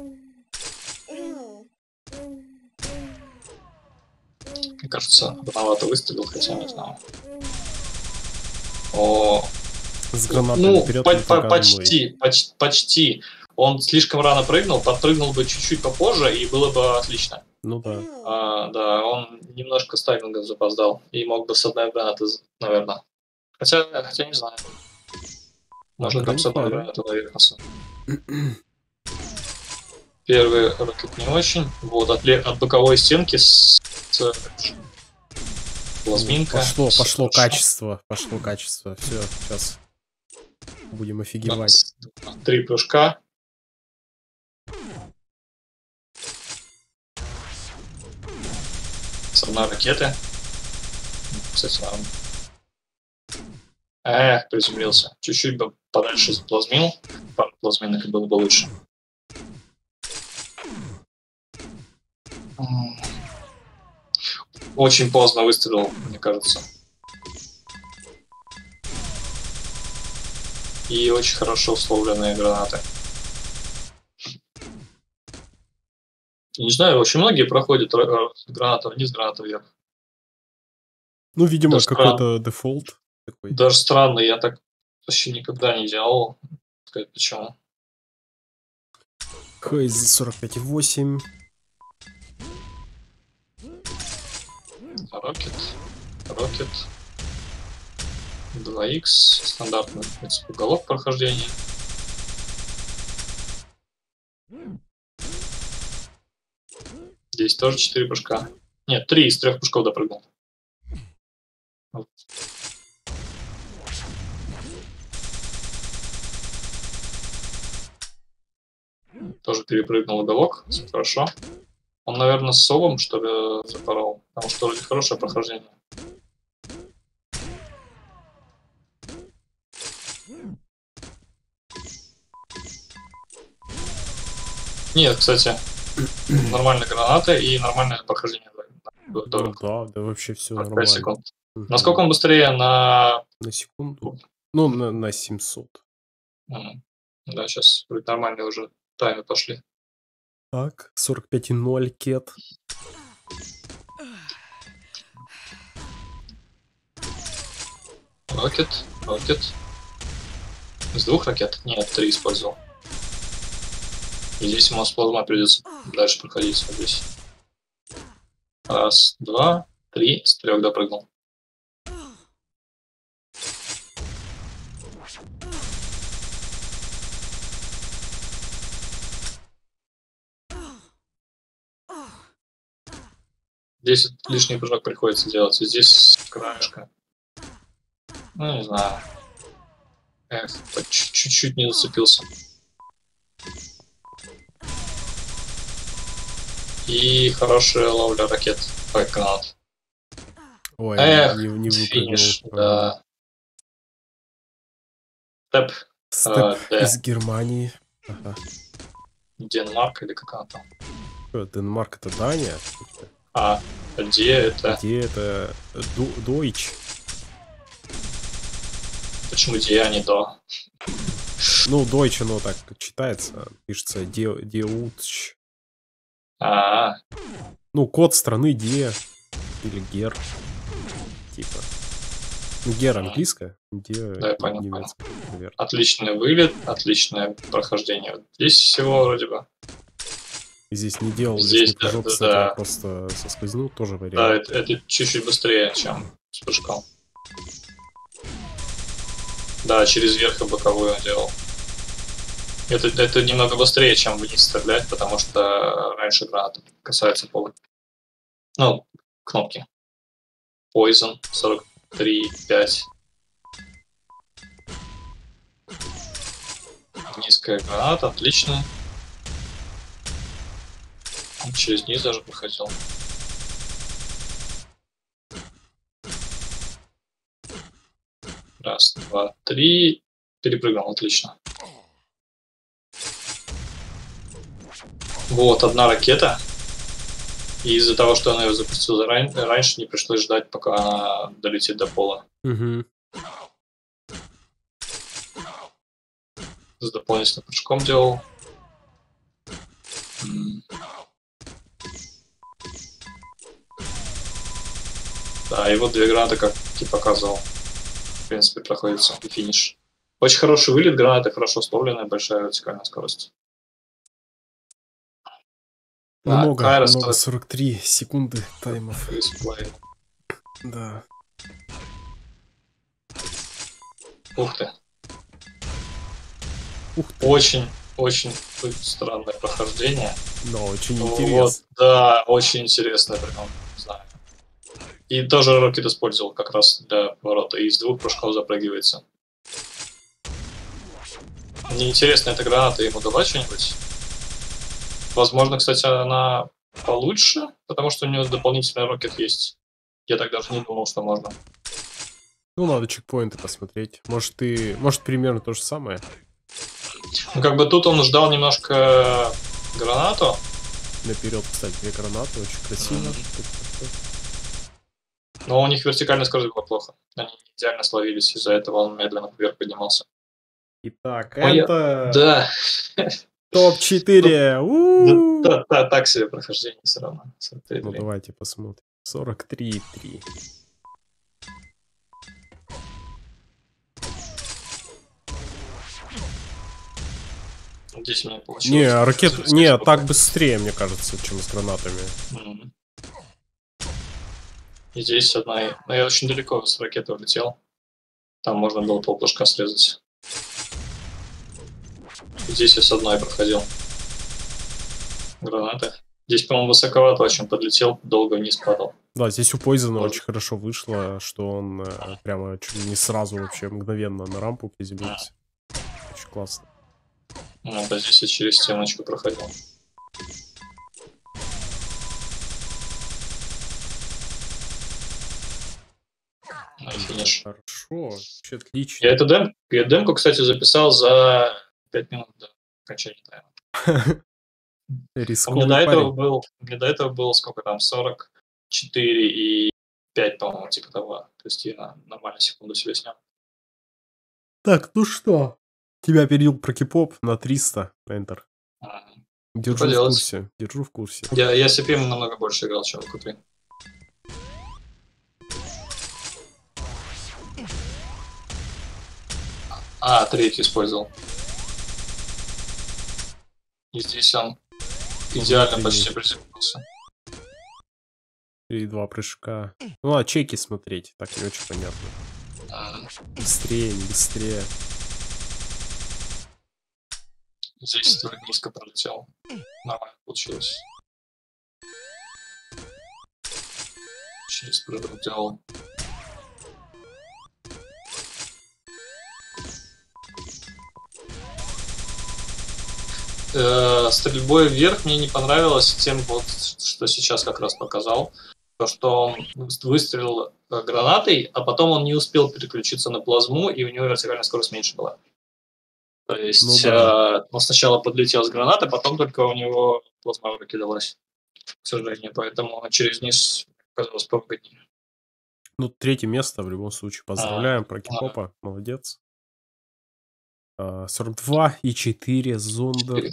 Мне кажется, рановато выстрелил, хотя не знаю. О, С гранатой ну, наперед. по по почти, почти, почти. Он слишком рано прыгнул, подпрыгнул бы чуть-чуть попозже, и было бы отлично. Ну да. А, да, он немножко с таймингом запоздал, и мог бы с одной гранаты, наверное. Хотя, хотя не знаю. Можно там с одной гранаты наверху. Первый ракет не очень. Вот, от, от боковой стенки с, с плазминка. Пошло, пошло качество, пошло качество. Все, сейчас будем офигевать. Три прыжка. С одной ракеты. Кстати, нормально. Эх, приземлился. Чуть-чуть бы подальше заплазмил. Пару плазминок было бы лучше. Очень поздно выстрелил, мне кажется. И очень хорошо условленные гранаты. Не знаю, очень многие проходят гранату вниз, гранату вверх. Ну, видимо, какой-то дефолт такой. Даже странно, я так вообще никогда не делал. Сказать почему. Хейз сорок пять и восемь. Рокет. Рокет. два икс. Стандартный, в принципе, уголок прохождения. Здесь тоже четыре прыжка. Нет, три из трех прыжков допрыгнул. Вот. Тоже перепрыгнул уголок. Все хорошо. Он, наверное, с совом, что ли, запорол. Потому что вроде хорошее прохождение. Нет, кстати, нормальные гранаты и нормальное прохождение. Ну, да, да, вообще все нормально. пять секунд. Угу. Насколько он быстрее? На... На секунду? Ну, на, на семьсот. Угу. Да, сейчас нормальные уже таймы пошли. Так, сорок пять и ноль, Кет. Рокет, рокет. С двух ракет? Нет, три использовал. И здесь ему с плазмой придется дальше проходить. Вот здесь. Раз, два, три, с трех допрыгнул. Здесь лишний прыжок приходится делать. И здесь краешка. Ну, не знаю. Эх, чуть-чуть не зацепился. И хорошая ловля ракет. Ой, гранат. Ой, Эх, не, не финиш, выпрыгнул. да. Степ. Степ А, из Германии. Ага. Денмарк или как она там? Что, Денмарк это Дания? А, где это? Где это? Дойч. Почему где, а не до? Ну, Дойч, оно так читается. Пишется Деуч. А, ну, код страны Де. Или Гер. Типа. Ну, Гер английская. Де да, я понял, немецкая, наверное. Отличный вылет, отличное прохождение. Вот здесь всего вроде бы. Здесь не делал Здесь, лишний прыжок, да, кстати, да. а просто соскользнул, тоже вариант. Да, это, это чуть-чуть быстрее, чем с прыжком. Да, через верх и боковую делал. Это, это немного быстрее, чем вниз стрелять, потому что раньше граната касается пола. Ну, кнопки. Poison сорок три пять. Низкая граната, отлично. Он через низ даже проходил. Раз, два, три. Перепрыгнул, отлично. Вот, одна ракета. И из-за того, что она ее запустила ран... раньше, не пришлось ждать, пока она долетит до пола. Угу. С дополнительным прыжком делал. Да, и вот две гранаты, как ты показывал. В принципе, проходится и финиш. Очень хороший вылет, гранаты хорошо словленная, большая вертикальная скорость. Много, а, много, сорок три секунды таймов. Да. Ух ты. Ух ты. Очень, очень странное прохождение. Но очень вот, интересно. Да, очень интересно, прям, не знаю. И тоже Рокет использовал как раз для поворота. И из двух прыжков запрыгивается. Мне интересно, эта граната ему дала что-нибудь? Возможно, кстати, она получше, потому что у него дополнительный рокет есть. Я так даже не думал, что можно. Ну, надо чекпоинты посмотреть. Может, ты... Может, примерно то же самое? Ну, как бы тут он ждал немножко гранату. Наперед, кстати, две гранаты. Очень красиво. Mm-hmm. Но у них вертикальная скорость была плохо. Они идеально словились, из-за этого он медленно вверх поднимался. Итак, Ой, это... Да. топ четыре. Да, да, так себе прохождение все равно. Ну, давайте посмотрим. сорок три три. Здесь у меня получилось. Не, ракет... Не, так быстрее, мне кажется, чем с гранатами. Mm-hmm. И здесь одна... Но я очень далеко с ракеты улетел. Там можно было полпушка срезать. Здесь я с одной проходил. Гранаты. Здесь, по-моему, высоковато очень подлетел, долго вниз падал. Да, здесь у Poison очень хорошо вышло, что он э, прямо чуть не сразу вообще мгновенно на рампу приземлился. А. Очень классно. Ну, да, здесь я через стеночку проходил. Ну и финиш. Хорошо, вообще отлично. Я эту дем... я демку, кстати, записал за пять минут до окончания тайма. Рисковый у меня до этого парень. был, у меня до этого было сколько там, сорок четыре и пять, по-моему, типа того. То есть я нормально секунду себе снял. Так, ну что? Тебя перебил прокипоп на триста, Enter. А, Держу в курсе, держу в курсе. Я, я с Эпимом намного больше играл, чем в Q три. А, третий использовал. И здесь он идеально почти приземлился. И два прыжка. Ну, а чеки смотреть, так не очень понятно. А. Быстрее, не быстрее. Здесь твой низко пролетел. Нормально получилось. Через прыжок делал. Э, стрельбой вверх мне не понравилось тем, вот, что сейчас как раз показал. То, что он выстрелил гранатой, а потом он не успел переключиться на плазму, и у него вертикальная скорость меньше была. То есть Ну да. э, он сначала подлетел с гранаты, потом только у него плазма выкидывалась, к сожалению. Поэтому через низ оказалось повыгоднее. Ну, третье место в любом случае. Поздравляем про Кипопа. Молодец. А, сорок два и четыре Зондер.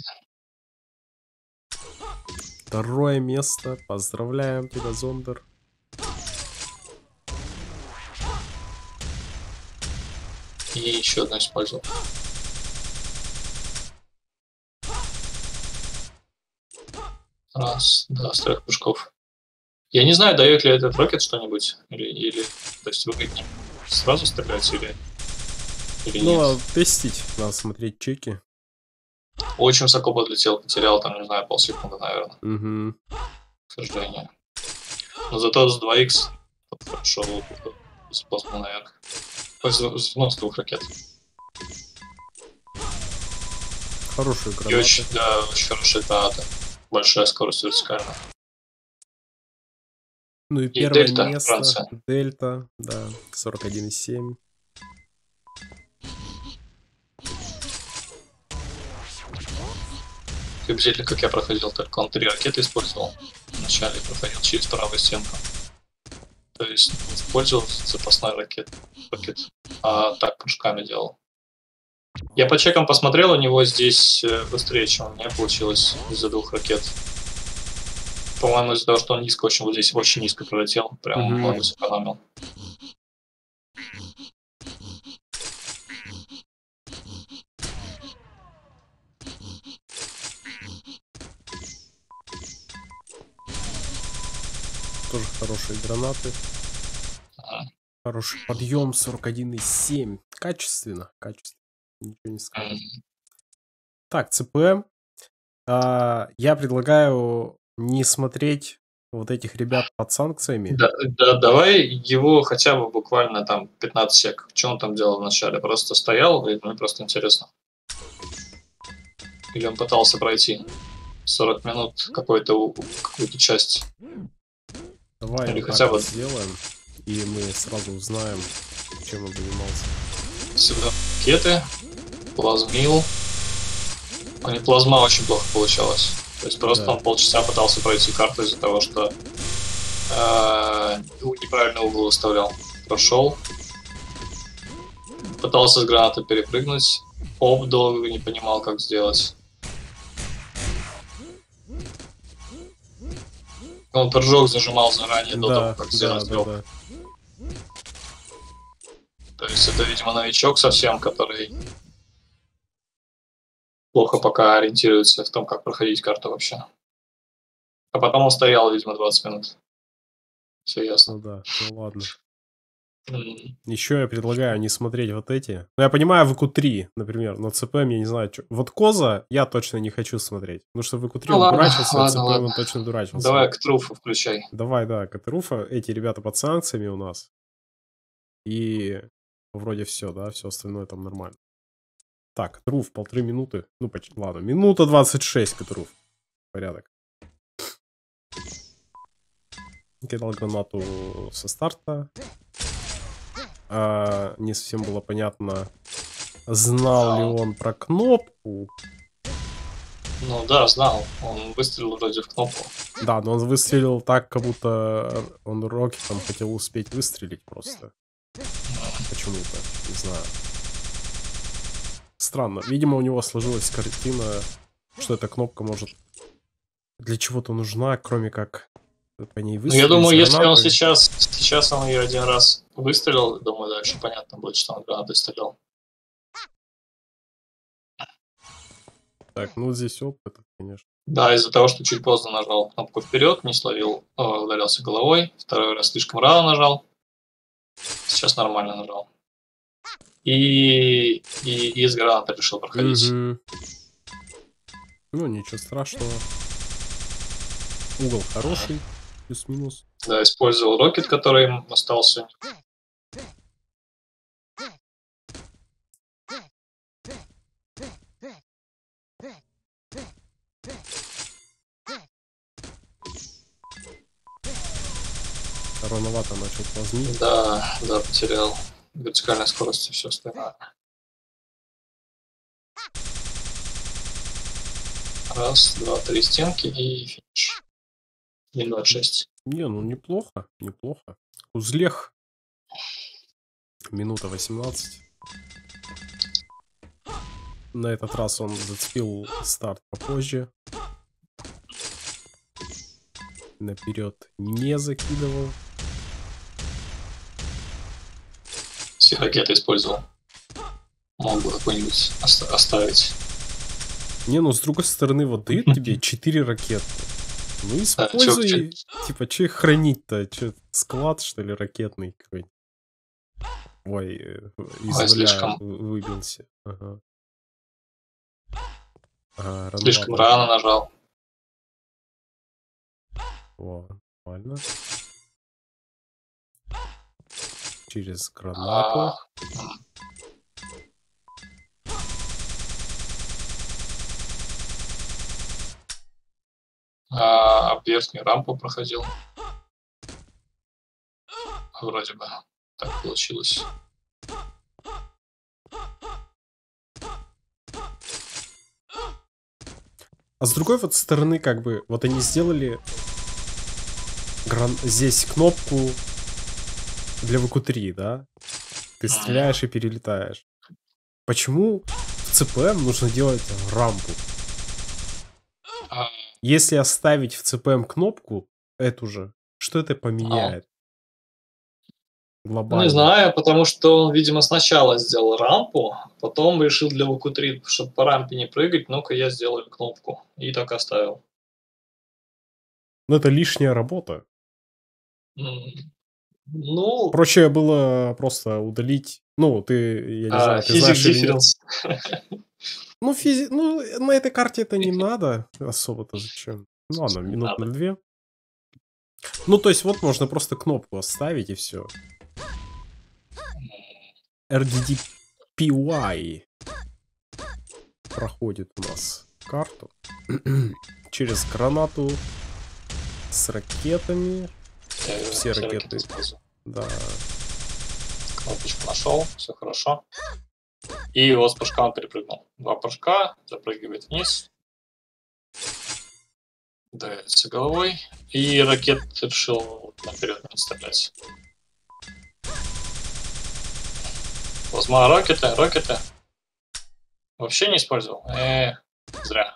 Второе место. Поздравляем тебя, Зондер. И еще одно использовал. Раз, да, с трех прыжков. Я не знаю, дает ли этот рокет что-нибудь, или, или, то есть выгоднее сразу стрелять, или, или Ну, нет. надо тестить, надо смотреть чеки. Очень высоко подлетел, потерял там, не знаю, полсекунды, наверное. Угу. К сожалению. Но зато с два икс прошел с плазмы наверх. Ну, с двух ракет. Хорошие гранаты. И очень, да, очень хорошие гранаты. Большая скорость вертикальная. Ну и, И первое Дельта, место. Франция. Дельта, да, сорок один и семь. Приблизительно как я проходил, только он три ракеты использовал. Вначале проходил через правую стенку. То есть использовал запасной ракет, ракет, а так прыжками делал. Я по чекам посмотрел, у него здесь быстрее, чем у меня получилось из-за двух ракет. По-моему, из-за того, что он низко очень, вот здесь очень низко пролетел, прям Мгм. много сэкономил. Тоже хорошие гранаты. Ага. Хороший подъем, сорок один и семь. Качественно, качественно. Ничего не скажешь. М. Так, ЦП. А, я предлагаю не смотреть вот этих ребят под санкциями. Да, да, давай его хотя бы буквально там пятнадцать сек. Что он там делал вначале? Просто стоял, и мне просто интересно. Или он пытался пройти сорок минут какой-то, какую-то часть. Давай Или вот хотя так бы вот сделаем, и мы сразу узнаем, чем он занимался. сюда ракеты, плазмил. У него плазма очень плохо получалась. То есть просто Да. он полчаса пытался пройти карту из-за того, что э, неправильный угол выставлял. Прошел. Пытался с гранаты перепрыгнуть. Оп, долго не понимал, как сделать. Он прыжок зажимал заранее до того, Да, как да, сделать да, дроп. да. То есть это, видимо, новичок совсем, который плохо пока ориентируется в том, как проходить карту вообще. А потом он стоял, видимо, двадцать минут. Все ясно. Ну да, ну ладно. М. Еще я предлагаю не смотреть вот эти. Ну, я понимаю, вэ ку три, например, но ЦП мне не знаю, что. Вот Коза я точно не хочу смотреть. Потому что вэ ку три Ну он ладно, дурачился, а ладно, ЦП ладно. он точно дурачился. Давай к труфу включай. Давай, да, Катаруфа, эти ребята под санкциями у нас. И вроде все, да, все остальное там нормально. Так, Катаруф, полторы минуты. Ну, почти, ладно, минута двадцать шесть, Катаруф. Порядок. Кидал гранату со старта. А, не совсем было понятно, знал ли он про кнопку. Ну да, знал. Он выстрелил вроде в кнопку. Да, но он выстрелил так, как будто он рокетом хотел успеть выстрелить просто. Почему-то, не знаю. Странно. Видимо, у него сложилась картина, что эта кнопка может для чего-то нужна, кроме как по ней Ну, выстрелить. я думаю, с если он гранатой. сейчас, сейчас он ее один раз выстрелил, думаю, дальше понятно будет, что он гранатой стрелял. Так, ну здесь опыт, конечно. Да, из-за того, что чуть поздно нажал кнопку вперед, не словил, э, ударился головой. Второй раз слишком рано нажал. Сейчас нормально нажал. И, и, и из гранаты решил проходить. Мгм. Ну, ничего страшного. Угол хороший, плюс-минус. Да, использовал рокет, который им остался. Рановато начал плазмить. Да, да, потерял вертикальной скорости и все остальное. Раз, два, три стенки и финиш. И двадцать шесть. Не, ну неплохо, неплохо. Узлех. Минута восемнадцать. На этот раз он зацепил старт попозже. Наперед не закидывал. Все ракеты использовал. Мог бы какой-нибудь оста- оставить. Не, ну с другой стороны, вот дают тебе четыре ракеты. Ну используй, чё- типа, че их хранить-то? Че, склад, что ли, ракетный какой-нибудь? Ой, э, из Ой, нуля слишком. вы- выбился. Ага. Ага, Слишком рановато. рано нажал. О, нормально. Через гранату. А, а, об верхнюю рампу проходил. Вроде бы так получилось. А с другой вот стороны, как бы, вот они сделали гран... здесь кнопку для вэ ку три, да? Ты стреляешь и перелетаешь. Почему в цэ пэ эм нужно делать рампу? А, Если оставить в цэ пэ эм кнопку, эту же, что это поменяет? Глобально. Не знаю, потому что он, видимо, сначала сделал рампу, потом решил для вэ ку три, чтобы по рампе не прыгать, ну-ка я сделаю кнопку. И так оставил. Ну, это лишняя работа. М, Ну, Проще было просто удалить. Ну, ты, я не а, знаю, ты physics знаешь или нет. difference. Ну, физи... ну, на этой карте это не надо особо-то зачем. Ну ладно, минут Надо. на две. Ну, то есть вот можно просто кнопку оставить и все. эр ди ди пи уай проходит у нас карту через гранату с ракетами. Я Все ракеты. ракеты использую. Да. Кнопочку нашел, все хорошо. И вот с прыжка он перепрыгнул. Два прыжка, запрыгивает вниз. Давится головой. И ракет решил наперед не стрелять. Плазма ракеты, ракеты. Вообще не использовал? Э, зря.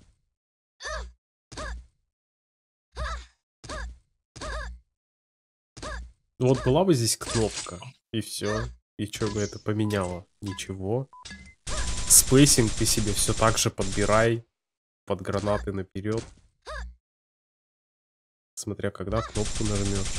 Вот была бы здесь кнопка, и все. И что бы это поменяло? Ничего. Спейсинг ты себе все так же подбирай. Под гранаты наперед. Смотря когда кнопку нажмешь.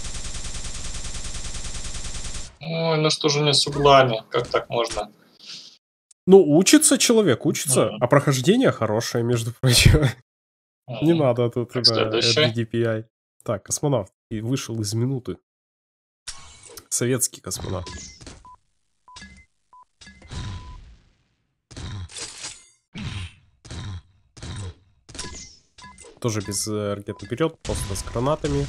Ой, ну что же мне с углами? Как так можно? Ну, учится человек, учится. Мгм. А прохождение хорошее, между прочим. Не М, надо тут Так, это эр следующий. ди ди пи ай. Так, космонавт. И вышел из минуты. Советский космонавт. Тоже без э, ракет наперед, просто с гранатами.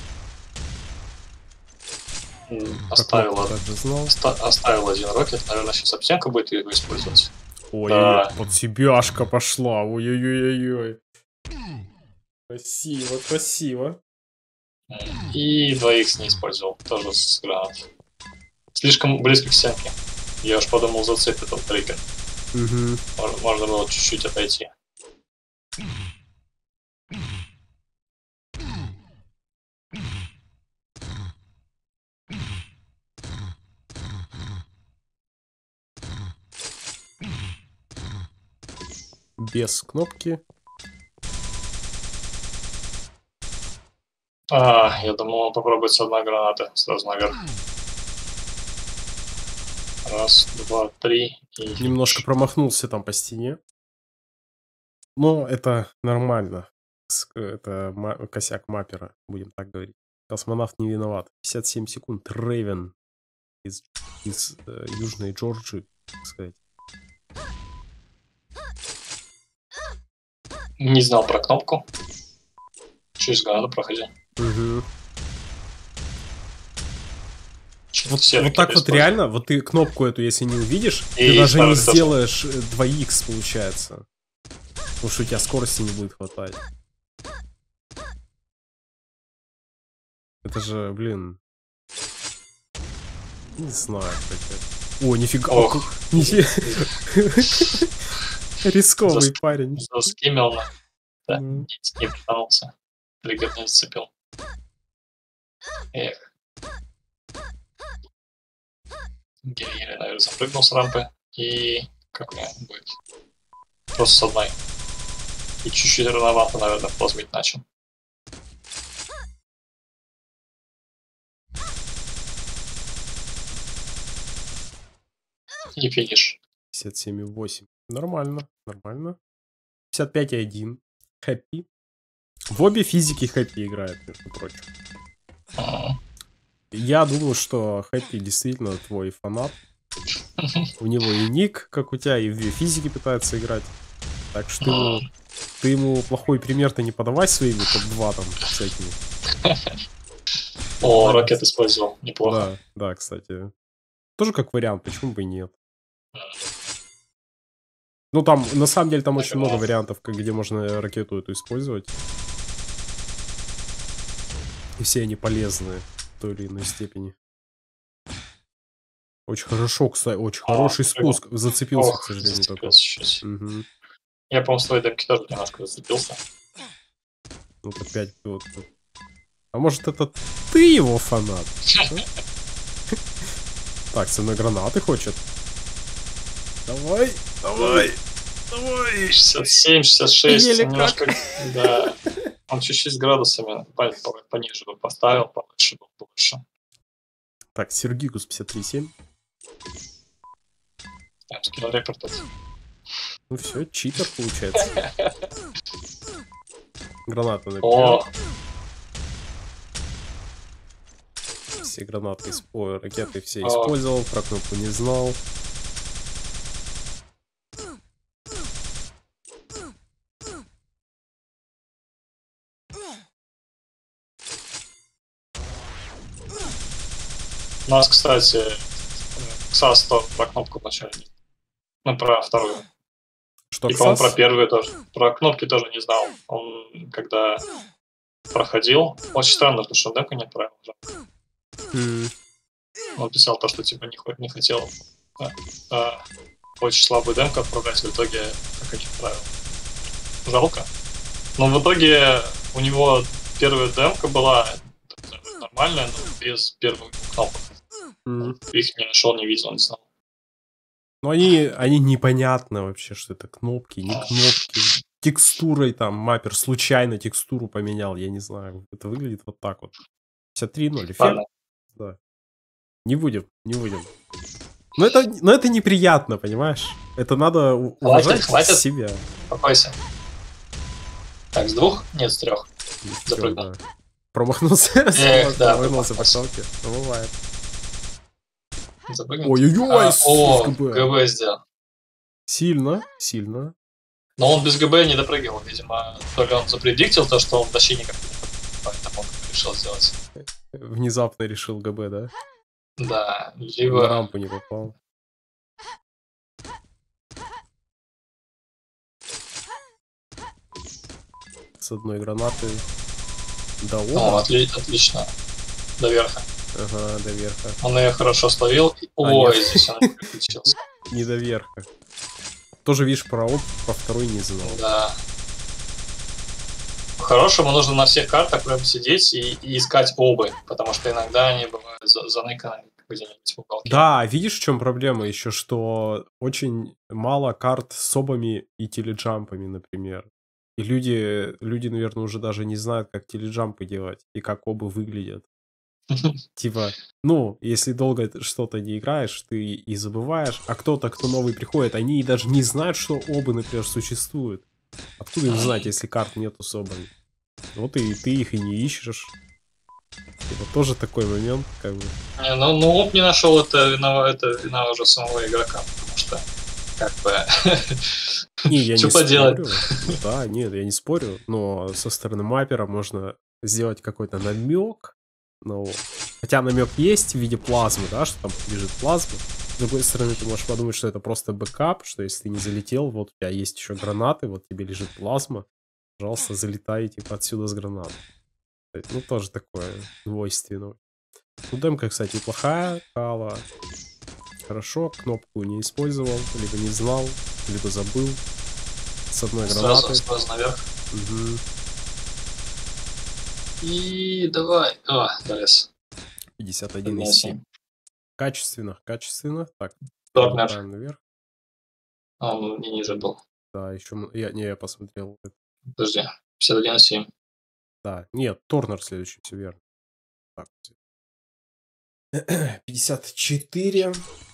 М, Про Оставил, кнопку од- также знал. оста- оставил один рокет. Наверное, сейчас обсенка будет его использовать. Ой-ой-ой, Да. под себяшка пошла. Ой-ой-ой-ой. Красиво, красиво. М, И два икс не использовал. Тоже с гранат. Слишком близко к стенке. Я уж подумал, зацепит этот триггер. Угу. Можно, можно было чуть-чуть отойти. Без кнопки. А, я думал, он попробует с одной гранаты сразу наверх. Раз, два, три и Немножко финиш. промахнулся там по стене. Но это нормально. С- Это ма- косяк маппера, будем так говорить. Космонавт не виноват. пятьдесят семь секунд. Рейвен из, из э, Южной Джорджии, так сказать. Не знал про кнопку. Через граду проходил. Угу. Вот, Все вот так вот реально, вот ты кнопку эту, если не увидишь, и ты даже не тоже. сделаешь два икс, получается. Потому что у тебя скорости не будет хватать. Это же, блин... Не знаю, как. О, нифига. Ох. Рисковый Зас... парень. Заскимил, да? Mm. Не пританулся. Триггер не зацепил. Эх. Еле-еле, наверное, запрыгнул с рампы. И как у меня будет? Просто с одной. И чуть-чуть рановато, наверное, плазмить начал. И финиш. пятьдесят семь и восемь. Нормально, нормально. пятьдесят пять и один. Хэппи. В обе физики Хэппи играет, между прочим. А-а-а. Я думаю, что Хэппи действительно твой фанат. У него и ник, как у тебя, и в две физики пытается играть. Так что ты ему, ты ему плохой пример-то не подавай своими топ-два там всякими. О, ракет использовал. Неплохо. Да, да, кстати. Тоже как вариант, почему бы и нет. Ну там, на самом деле, там очень много вариантов, где можно ракету эту использовать. И все они полезны в той или иной степени. Очень хорошо, кстати, очень а, хороший спуск. Его. Зацепился, Ох, к сожалению, только. Угу. Я, по-моему, в своей демке тоже немножко зацепился. Вот опять вот. А может, это ты его фанат? Так, со мной гранаты хочет. Давай, давай, давай. шестьдесят семь, шестьдесят шесть. Немножко, да. Он чуть-чуть с градусами пониже бы поставил, повыше был больше. Так, Сергикус пятьдесят три семь. Там скилл рекорд. Ну все, читер получается. Граната на О! Все гранаты, ой, ракеты все О. использовал, про кнопку не знал. У нас, кстати, Ксас про кнопку вначале. Ну, про вторую. Что, и, по-моему, про первую тоже. Про кнопки тоже не знал. Он, когда проходил... Очень странно, потому что демку не отправил уже. Mm. Он писал то, что типа не, не хотел а, а, очень слабую демку отправлять, в итоге так и не отправил. Жалко. Но в итоге у него первая демка была нормальная, но без первых кнопок. Mm. Их не нашел, не видел, не знал. Ну, они, они непонятно вообще, что это кнопки, не кнопки. Текстурой там маппер случайно текстуру поменял, я не знаю. Это выглядит вот так вот. пятьдесят три ноль, эффект. Да. Не будем, не будем. Но это, но это неприятно, понимаешь? Это надо уважать хватит, себя. Спокойся. Так, с двух? Нет, с трех. Запрыгнул. Да. Промахнулся. Эх, да, промахнулся по сталке. Ну, бывает. Ой-ой-ой, а, о, ГБ сделал. Сильно, сильно. Но он без ГБ не допрыгивал, видимо. То ли он запредиктил то, что он вообще никак не допрыгивал, поэтому он решил сделать. Внезапно решил ГБ, да? Да, либо... На рампу не попал. С одной гранаты до О, отли отлично. До верха. Ага, до верха. Он ее хорошо словил. Ой, а, здесь он переключился. Не до верха. Тоже, видишь, про оп, про второй не знал. Да. По-хорошему нужно на всех картах прям сидеть и, и искать обы, потому что иногда они бывают за заныканы где-нибудь в уголке. Да, видишь, в чем проблема еще, что очень мало карт с обами и теледжампами, например. И люди, люди, наверное, уже даже не знают, как теледжампы делать и как обы выглядят. Типа, ну, если долго что-то не играешь, ты и забываешь, а кто-то, кто новый приходит, они даже не знают, что обы, например, существуют. Откуда им знать, если карт нету с обами? Вот и ты их и не ищешь. Это тоже такой момент, как бы. Не, ну, ну оп не нашел, это вина, это вина уже самого игрока, потому что как бы Не, я что не поделать. спорю. Да, нет, я не спорю, но со стороны маппера можно сделать какой-то намек. Ну, хотя намек есть в виде плазмы, да, что там лежит плазма. С другой стороны, ты можешь подумать, что это просто бэкап, что если ты не залетел, вот у тебя есть еще гранаты, вот тебе лежит плазма, пожалуйста, залетай типа отсюда с гранат. Ну, тоже такое двойственное. Ну, демка, кстати, неплохая, Кала. Хорошо, кнопку не использовал, либо не знал, либо забыл. С одной Сразу, гранаты. сразу наверх. Угу. И давай. А, залез. пятьдесят один из семь. Качественно, качественно. Так, перелетаем наверх. А, он не ниже был. Да, еще я, не, я посмотрел. Подожди, пятьдесят один семь. Да, нет, Торнер следующий, все верно. Так. пятьдесят четыре.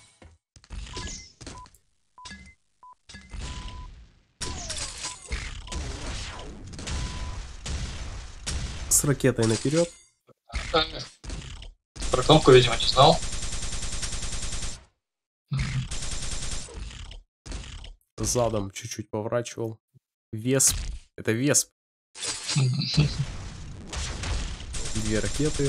С ракетой наперед. Про кнопку, видимо, не знал. Задом чуть-чуть поворачивал. Весп. Это Весп. Две ракеты.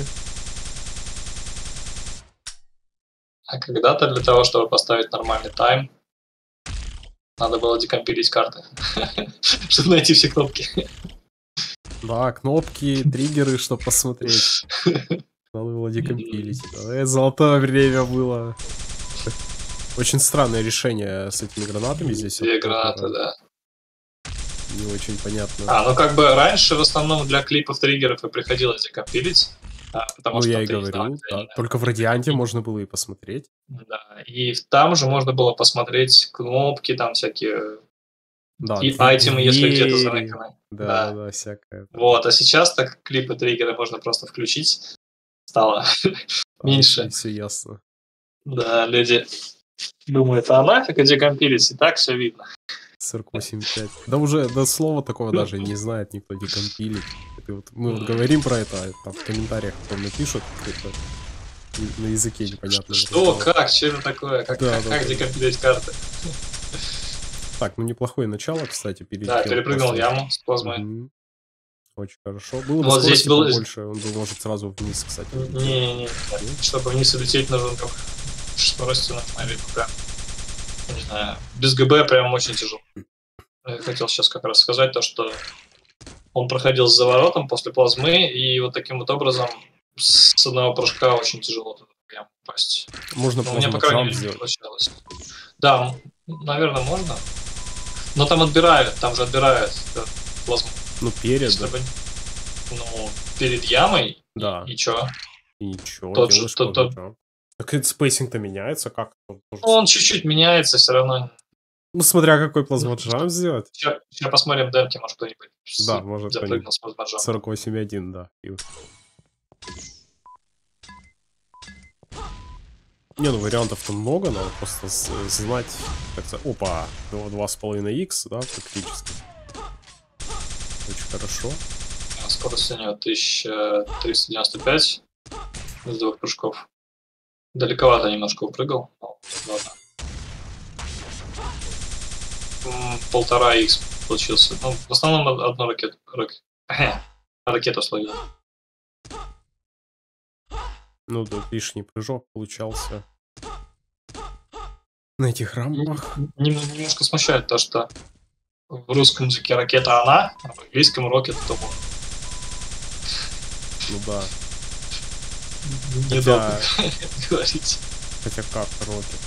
А когда-то для того, чтобы поставить нормальный тайм, надо было декомпилить карты, чтобы найти все кнопки. Да, кнопки, триггеры, чтобы посмотреть. Надо было декомпилить. Это золотое время было. Очень странное решение с этими гранатами здесь. Две гранаты, да. Не очень понятно. А, ну как бы раньше в основном для клипов триггеров и приходилось декомпилить. А, потому ну, что я и говорю, да. Только в Радианте можно было и посмотреть. Да, и там же можно было посмотреть кнопки, там всякие... Да, и айтемы, если где-то заныканы. Да, да, да, всякое. Вот, а сейчас так клипы триггеры можно просто включить. Стало меньше. Все ясно. Да, люди думают, а нафиг декомпилить, и так все видно. сорок восемь пять. Да уже до слова такого даже не знает никто, декомпилить. Это вот, мы вот говорим про это, а там в комментариях потом напишут, это на языке непонятно. Что, как, что это такое, как, да, как, да, как да. декомпилить карты? Так, ну неплохое начало, кстати, перелетел. Да, перепрыгнул просто... яму с плазмой. Угу. Очень хорошо. Было бы вот скорости здесь был... побольше, он бы может сразу вниз, кстати. Не-не-не, чтобы вниз улететь, нужен как скоростью нужна, либо прям, не знаю, без ГБ прям очень тяжело. Я хотел сейчас как раз сказать то, что он проходил с заворотом после плазмы, и вот таким вот образом с одного прыжка очень тяжело туда прям попасть. Можно Но у меня, по крайней мере, не получалось. Да, наверное, можно. Но там отбирают, там же отбирают да, плазму. Ну, перед, чтобы... Ну, перед ямой, да. И, и чё? И ничего, тот делаешь же, тот, тот... Так это спейсинг-то меняется как? Он, он чуть-чуть меняется все равно. Ну, смотря какой плазмоджамп сделать. Сейчас, сейчас посмотрим демки, может кто-нибудь да, может запрыгнул с плазмоджампом. сорок восемь один, да. И... Не, ну вариантов-то много, надо просто знать, как-то... Опа, два с половиной икс, да, практически. Очень хорошо. А скорость у него тысяча триста девяносто пять с двух прыжков. Далековато немножко упрыгал. Ну, ладно. Полтора икс получился. Ну, в основном одну ракету. Рак... ракету словил. Ну, да, лишний прыжок получался на этих рампах. Немножко смущает то, что в русском языке ракета она, а в английском рокет то он. Ну да. Неудобно говорить. Хотя как рокет?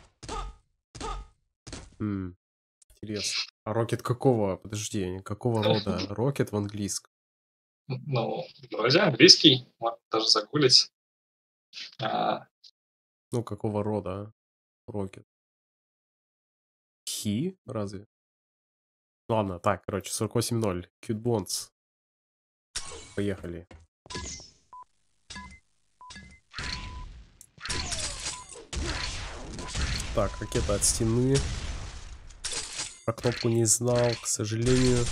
М, интересно. А рокет какого? Подожди, какого рода? Рокет в английском? Ну, вроде английский, можно даже загуглить. А... Ну, какого рода рокет? Хи? Разве? Ладно, так, короче, сорок восемь ноль. Cute Bonds. Поехали. Так, ракета от стены. Про кнопку не знал, к сожалению.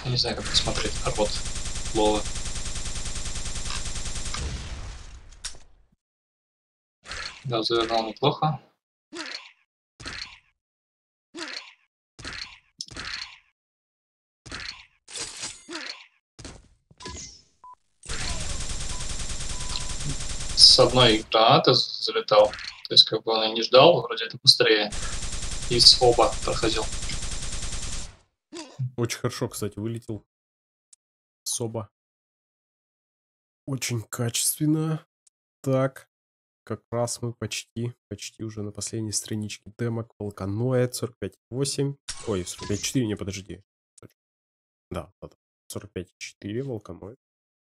Не знаю, как посмотреть работу Лолы. Да, завернул неплохо. С одной гранаты залетал. То есть, как бы он и не ждал, вроде это быстрее. И с оба проходил. Очень хорошо, кстати, вылетел. Соба. Очень качественно. Так. Как раз мы почти, почти уже на последней страничке. Демок, Волканоид, сорок пять восемь. Ой, сорок пять четыре, не, подожди. Да, сорок пять четыре, Волканоид.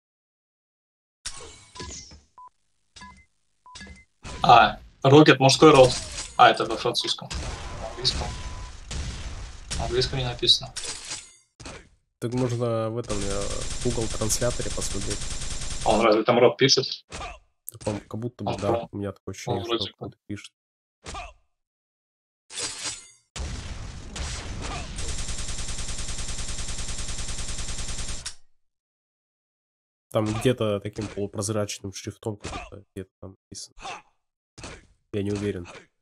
А, Рокет, мужской род. А, это во французском. На английском. На английском не написано. Так можно в этом в Google трансляторе посмотреть. А он разве там род пишет? Да, как будто бы, он, да. он, у меня такое ощущение, что кто-то пишет. Там где-то таким полупрозрачным шрифтом где-то там написано. Я не уверен.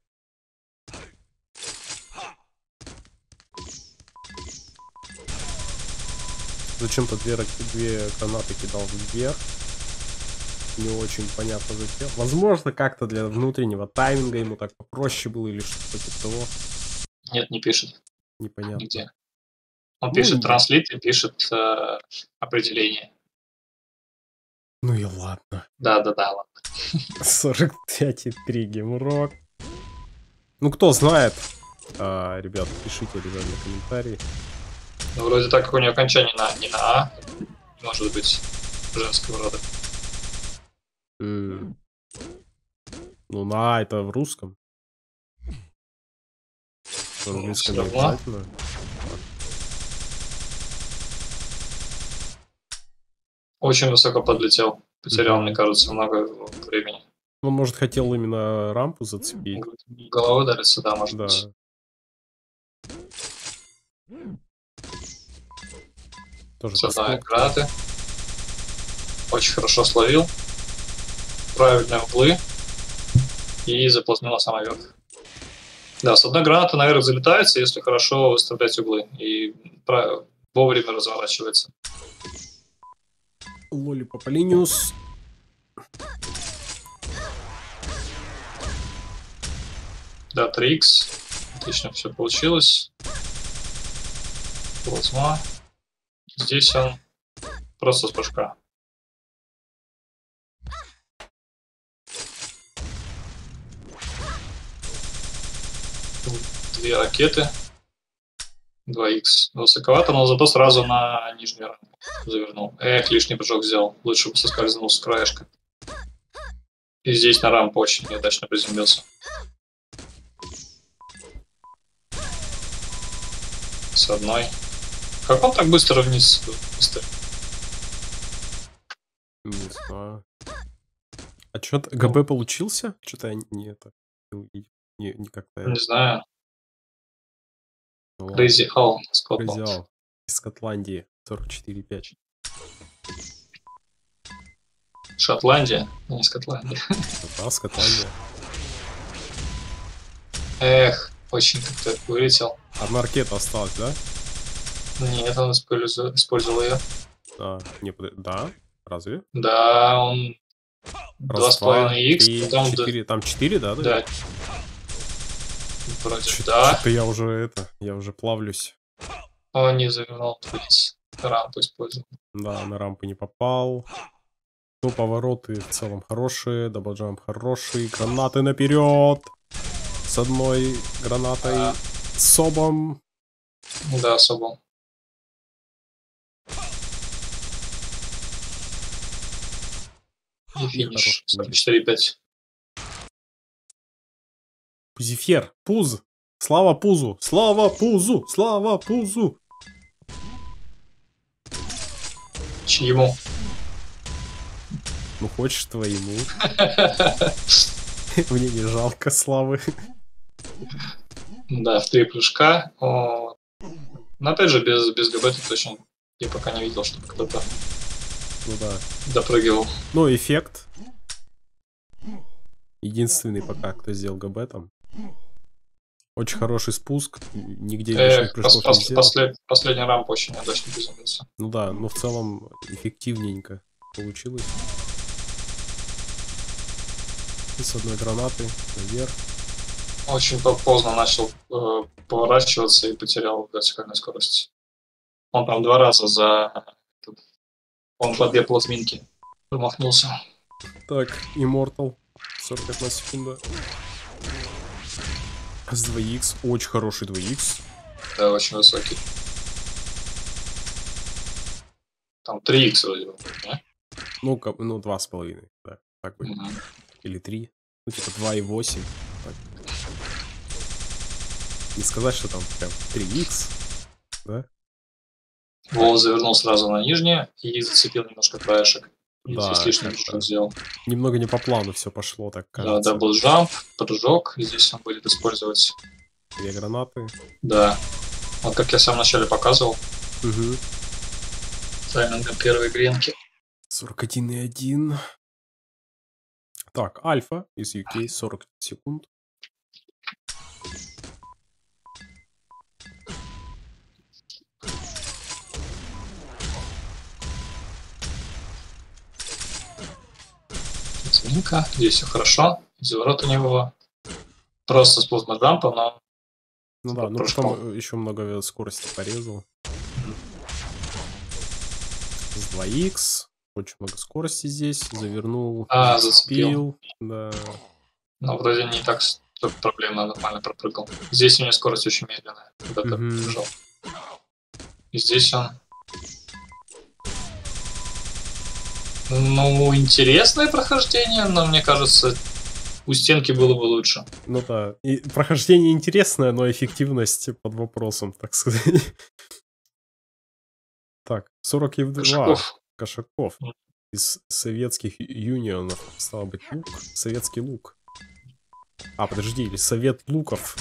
Зачем-то две, две гранаты кидал вверх. Не очень понятно зачем. Возможно, как-то для внутреннего тайминга ему так попроще было или что-то типа того. Нет, не пишет. Непонятно. Нигде. Он ну, пишет транслит и пишет э, определение. Ну и ладно. Да-да-да, ладно. сорок пять и три геймрок. Ну, кто знает, а, ребят, пишите обязательно комментарии. Ну, вроде так, как у нее окончание на, не на А, может быть, женского рода. Mm. Ну, на А это в русском. В английском не обязательно. Очень высоко подлетел. Потерял, mm-hmm. мне кажется, много времени. Он, может, хотел именно рампу зацепить. Голова ударится, да, может да. быть. Тоже Создавая гранаты. Очень хорошо словил. Правильные углы. И заплотнила самый верх. Да, с одной гранаты наверх залетается, если хорошо выставлять углы. И вовремя разворачивается. Лолипополиниус. Да, три икс. Отлично все получилось. Плазма. Здесь он просто с башка. Две ракеты. два икс. Высоковато, но зато сразу на нижнюю рамку завернул. Эх, лишний прыжок сделал. Лучше бы соскользнул с краешка. И здесь на рампу очень неудачно приземлился. С одной. Как он так быстро вниз быстро? Не знаю. А что-то ГБ получился? Что-то я не это не, не, не как-то. Не знаю. Ну, Crazy Owl. Crazy Owl. Из Скотландии. сорок четыре пять. Шотландия, не Скотландия. Да, Скотландия. Эх, очень как-то вылетел. Одна ракета осталась, да? Нет, он использовал, использовал ее. А, не, да? Разве? Да, он два с половиной икс, потом четыре, там четыре, да? Да. Вроде Ч- да. Что-то я уже это, я уже плавлюсь. Он не завернул вниз. Рампу использовал. Да, на рампу не попал. Ну, повороты в целом хорошие, даблджамп хороший, гранаты наперед. С одной гранатой, а. Собом. Да, Собом. И финиш. сорок четыре пять. Пузифер. Пуз. Слава Пузу. Слава Пузу. Слава Пузу. Чьему? Ну, хочешь твоему. Мне не жалко славы. Да, в три прыжка. Но опять же, без, без ГБ тут очень Я пока не видел, чтобы кто-то Ну да. допрыгивал. Ну, эффект. Единственный пока, кто сделал ГБ там. Очень хороший спуск. Нигде лишних Эх, пос прыжков пос не сделал. послед последний рамп очень неудачно приземлился. Ну да, но в целом эффективненько получилось. И с одной гранаты наверх. Очень поздно начал э, поворачиваться и потерял вертикальную скорость. Он там два раза за... Он по две плазминки промахнулся. Так, Immortal. сорок одна секунда. С два икс. Очень хороший два икс. Да, очень высокий. Там три икс вроде бы, не? Ну, как, ну, два с половиной. Да, так будет. Угу. Или три. Ну, типа два и восемь. Так. Не сказать, что там прям три икс. Да? Вол завернул сразу на нижнее и зацепил немножко краешек. И Да, здесь лишний как-то прыжок сделал. Немного не по плану все пошло, так Да, кажется. дабл джамп, прыжок. И здесь он будет использовать. Две гранаты. Да. Вот как я в самом начале показывал. Угу. Таймингом первой гренки. сорок один и один. Так, Альфа из ю кей, сорок секунд. Ценненько. Здесь все хорошо. Заворот у него. Просто с плазмоджампа, но... Ну да, ну прыжком. потом еще много скорости порезал. С два икс. Очень много скорости здесь. Завернул. А, зацепил. Да. Но вроде не так проблема, нормально пропрыгал. Здесь у него скорость очень медленная, когда ты Мгм. побежал. И здесь он... Ну, интересное прохождение, но мне кажется, у стенки было бы лучше. Ну да. И прохождение интересное, но эффективность под вопросом, так сказать. Так, сорок два. Кошаков. Кошаков. М. Из советских юнионов. Стало быть, лук. Советский лук. А, подожди, или совет луков.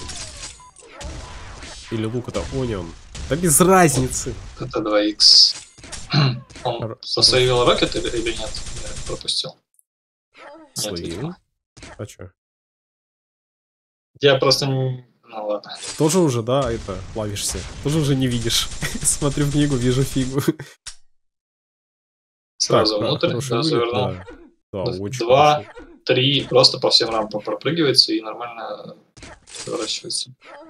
Или лук это Onion. Да без разницы. Это два икс. Он Хор- засейвил рокет или, или нет? Я пропустил. Нет, Словил. видимо. А чё? Я просто... не- Ну ладно. Тоже уже, да, это, плавишься. Тоже уже не видишь. Смотрю книгу, вижу фигу. Сразу Так, внутрь, хороший да, вылет, завернул. да. Да, очень Два, хороший. три, просто по всем рампам пропрыгивается и нормально поворачивается.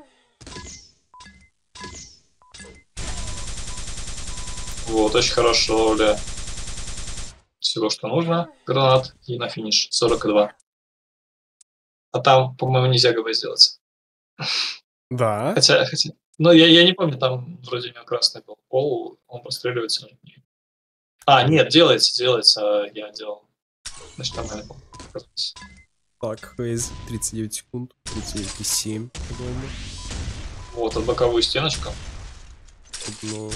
Вот, очень хорошая ловля всего, что нужно. Гранат и на финиш сорок два. А там, по-моему, нельзя ГБ сделать. Да. Хотя, хотя... Ну, я, я не помню, там вроде у него красный был пол, он простреливается. А, нет, делается, делается, я делал. Значит, нормально был. Так, Хейз, тридцать девять секунд. тридцать девять и семь, по-моему. Вот, от боковую стеночку. Ну,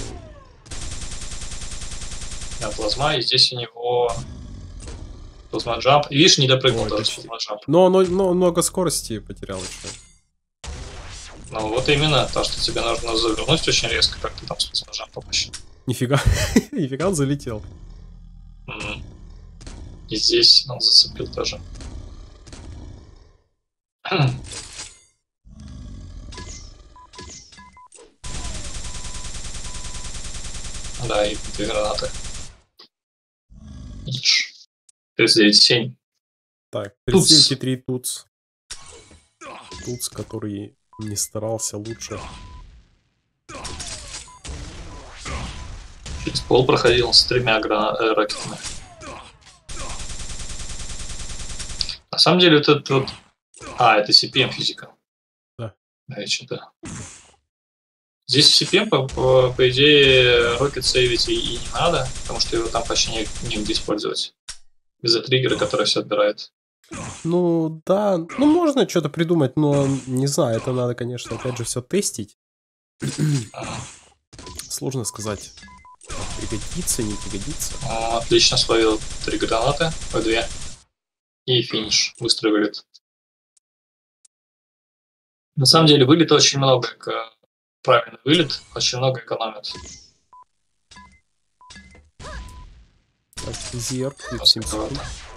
Да, плазма, и здесь у него плазма джамп. И видишь, не допрыгнул Ой, даже почти. плазма джамп. но, но, но много скорости потерял еще. Ну вот именно, то, что тебе нужно завернуть очень резко, как ты там с плазма джампом вообще. Нифига. Нифига он залетел. М. И здесь он зацепил тоже. Да, и две гранаты. тридцать девять семь. Так, тридцать девять и три Туц. Туц, который не старался лучше. Через пол проходил с тремя грана- э, ракетами. На самом деле, вот этот вот... А, это си пи эм физика. Да. Да, я что-то... Здесь в си пи эм, по, по, по идее, рокет сейвить и, и не надо, потому что его там почти не, негде использовать. Из-за триггера, который все отбирает. Ну, да. Ну, можно что-то придумать, но не знаю, это надо, конечно, опять же, все тестить. Сложно сказать, пригодится, не пригодится. Он отлично словил три гранаты, по две. И финиш. Быстро вылет. На самом деле, вылета очень много. Правильный вылет очень много экономит. Так, зерк, семь секунд.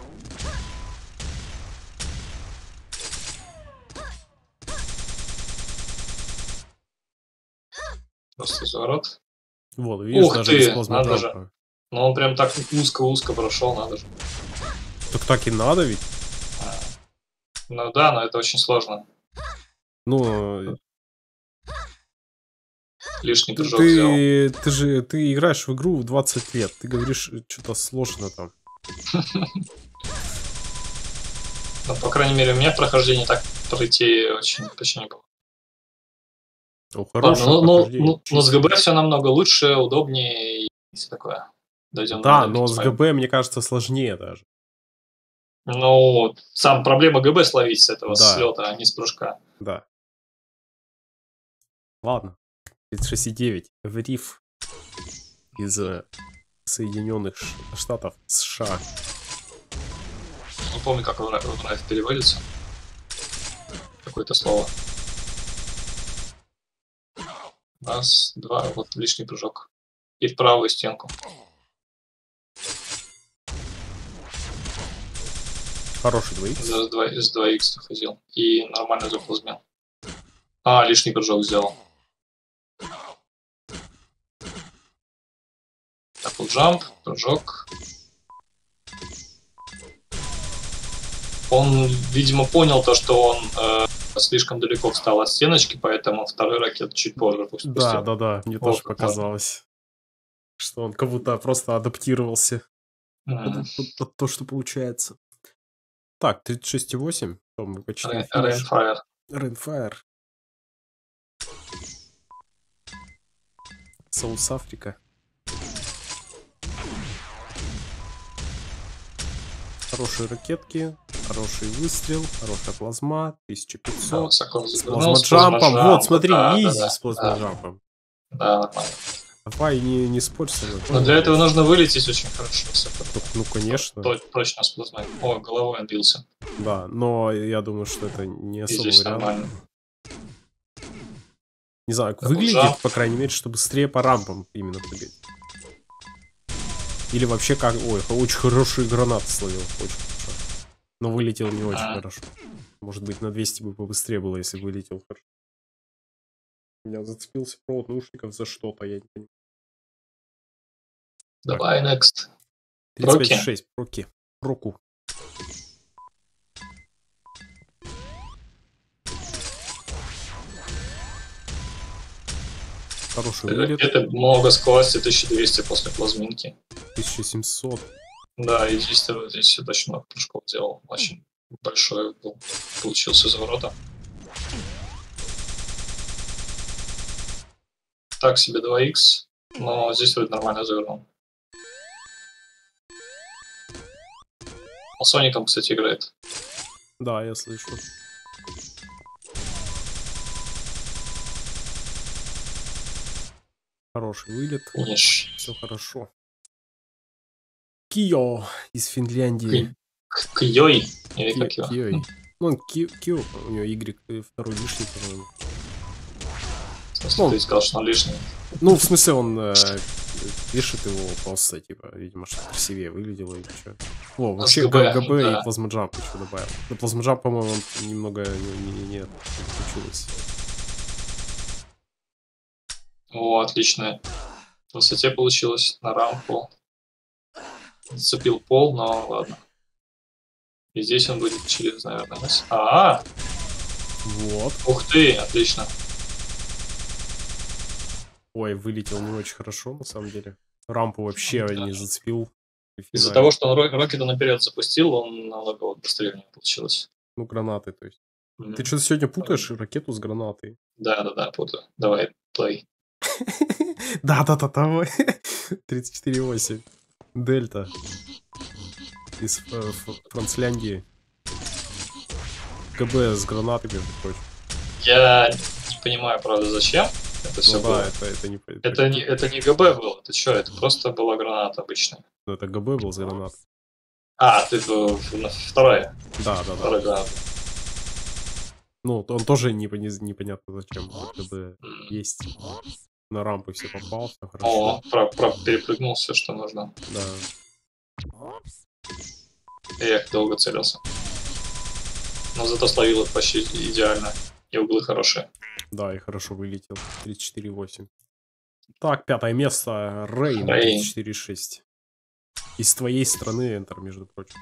Просто заворот. Вот, видишь, Ух даже ты, без надо плазмоджампа. же. Ну он прям так узко-узко прошел, надо же. Так так и надо ведь. А. Ну да, но это очень сложно. Ну, Лишний ты, прыжок сделал. ты, ты же ты играешь в игру в двадцать лет. Ты говоришь, что-то сложно там. Ну, по крайней мере, у меня прохождение так пройти очень почти не было. Ну, Ладно, хорошее ну, ну, прохождение. ну, но с ГБ все намного лучше, удобнее и все такое. Дойдем до Да, модемки но с с вами. ГБ, мне кажется, сложнее даже. Ну, сам проблема ГБ словить с этого Да. слета, а не с прыжка. Да. Ладно. тридцать шесть и девять. В риф из э, Соединенных Ш- Штатов США. Не помню, как в Драйв переводится. Какое-то слово. Раз, два, вот лишний прыжок. И в правую стенку. Хороший двоих. С два икс ходил. И нормально заползмел. А, лишний прыжок сделал. Тапл джамп, прыжок. Он, видимо, понял то, что он э, слишком далеко встал от стеночки, поэтому второй ракет чуть позже спустил. Да, да, да. Мне О, тоже как показалось, что он как будто просто адаптировался м. под, под то, что получается. Так, тридцать шесть и восемь. То мы почти Рейн- финиш. Рейнфайр. Рейнфайр. Саус Африка. Хорошие ракетки, хороший выстрел, хорошая плазма, тысяча Да, пятьсот. высоко С завернул, с плазмоджампом. плазмоджампом, Вот, смотри, да, да, изи да, с плазмоджампом. Да, нормально. Давай, не, не спорь со мной. Но для этого нужно вылететь очень хорошо. высоко. Ну, ну, конечно. То- Точно с плазмой. О, головой он бился. Да, но я думаю, что это не И особо здесь вариант. нормально. Не знаю, Double выглядит, jump. по крайней мере, что быстрее по рампам именно прыгать. Или вообще как... Ой, очень хорошие гранаты словил. Очень хорошо. Но вылетел не очень А. хорошо. Может быть, на двести бы побыстрее было, если бы вылетел хорошо. У меня зацепился провод наушников за что-то, я не понимаю. Давай, next. тридцать Проки. пять шесть, проки. Проку. Хороший вылет. Это много скорости, тысяча двести после плазминки. тысяча семьсот. Да, и здесь, здесь очень много прыжков делал. Очень большой был. Получился из ворота. Так себе два икс, но здесь вроде нормально завернул. Он Соником, кстати, играет. Да, я слышу. Хороший вылет. Финиш. Все хорошо. Кио из Финляндии. Кьёй? Или Ки- как его? Киой. Ну, он Ки- Кио, у него Y э, второй лишний, по-моему. В смысле, ты сказал, что он лишний. Ну, в смысле, он э, пишет его просто, типа, видимо, что красивее выглядело или что. О, вообще ГБ, ГБ да. и плазмоджамп еще добавил. Но плазмоджамп, по-моему, он немного не, не, не, не получилось. О, отлично. В высоте получилось на рампу. Зацепил пол, но ладно. И здесь он будет через, наверное, вниз. А, Вот. ух ты, отлично. Ой, вылетел не очень хорошо, на самом деле. Рампу вообще Да. не зацепил. В Из-за финале. того, что он Ро- Рокета наперед запустил, он намного вот быстрее у него получилось. Ну, гранаты, то есть. Мгм. Ты что-то сегодня путаешь ракету с гранатой. Да, да, да, путаю. Давай, плей. Да-да-да, давай. тридцать четыре восемь. Дельта. Из э, Ф- Францляндии. КБ с гранатами, между прочим. Я не понимаю, правда, зачем это все Ну было. да, это, это не... Это не, это не ГБ было, ты что, это просто была граната обычная. Ну, это ГБ был с гранат. А, ты в- в- на вторая. Да, да, да. Вторая граната. Ну, он тоже не, не- непонятно зачем. Вот ГБ М. есть. На рампы все попал, все хорошо. О, про, про- перепрыгнул все, что нужно. Да. Эх, долго целился. Но зато словил их почти идеально. И углы хорошие. Да, и хорошо вылетел. тридцать четыре восемь. Так, пятое место. Рейн Рейн. тридцать четыре шесть. Из твоей страны Enter, между прочим.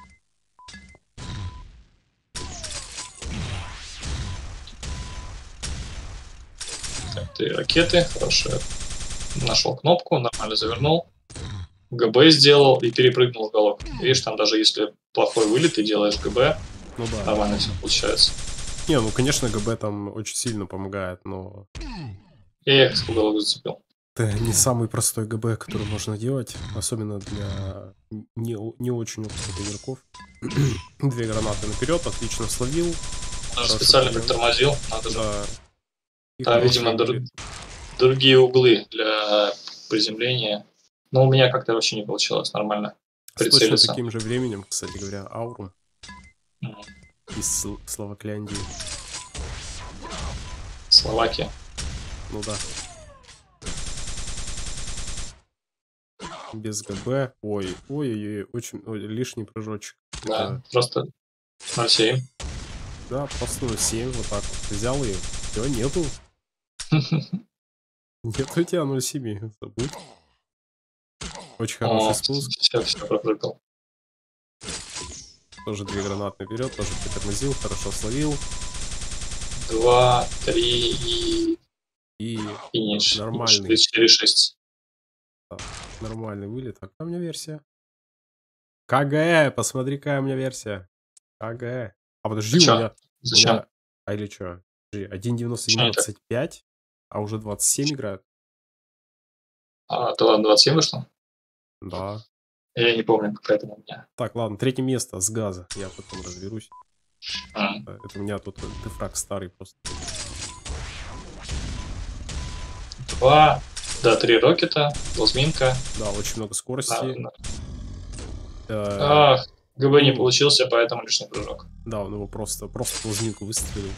Так, ты ракеты, хорошо. Нашел кнопку, нормально завернул. ГБ сделал и перепрыгнул в уголок. Видишь, там даже если плохой вылет, ты делаешь ГБ, Ну да. нормально все получается. Не, ну конечно, ГБ там очень сильно помогает, но... Эх, в уголок зацепил. Это не самый простой ГБ, который можно делать, особенно для не, не очень опытных игроков. Две гранаты наперед, отлично словил. Даже специально притормозил, надо же. Да. И Там, видимо, друг, другие углы для приземления. Но у меня как-то вообще не получилось нормально с точно прицелиться. таким же временем, кстати говоря, Аурум Mm. из Словакляндии. Словакия. Ну да. Без ГБ. Ой, ой-ой-ой, очень ой, лишний прыжочек. Да, Да. просто ноль семь. Да, просто ноль семь, вот так вот. Взял и все, нету. Нет у тебя ноль семь, забудь. Очень хороший О, спуск. Все, все пропрыгал. Тоже две гранаты наперед, тоже притормозил, хорошо словил. Два, три и... И финиш. нормальный. четыре шесть. Да, нормальный вылет. А какая у меня версия? КГ, посмотри, какая у меня версия. КГ. А подожди, Ты у чё? меня... Зачем? У меня... А или что? один девяносто двадцать пять, а уже двадцать семь играют. А, то ладно, двадцать семь вышло? Да. Я не помню, какая там у меня. Так, ладно, третье место с газа. Я потом разберусь. А. Это у меня тут дефраг старый просто. Два, да, три рокета, плазминка. Да, очень много скорости. А, Э, Ах, ГБ не получился, поэтому лишний прыжок. Да, он его просто, просто плазминку выстрелил.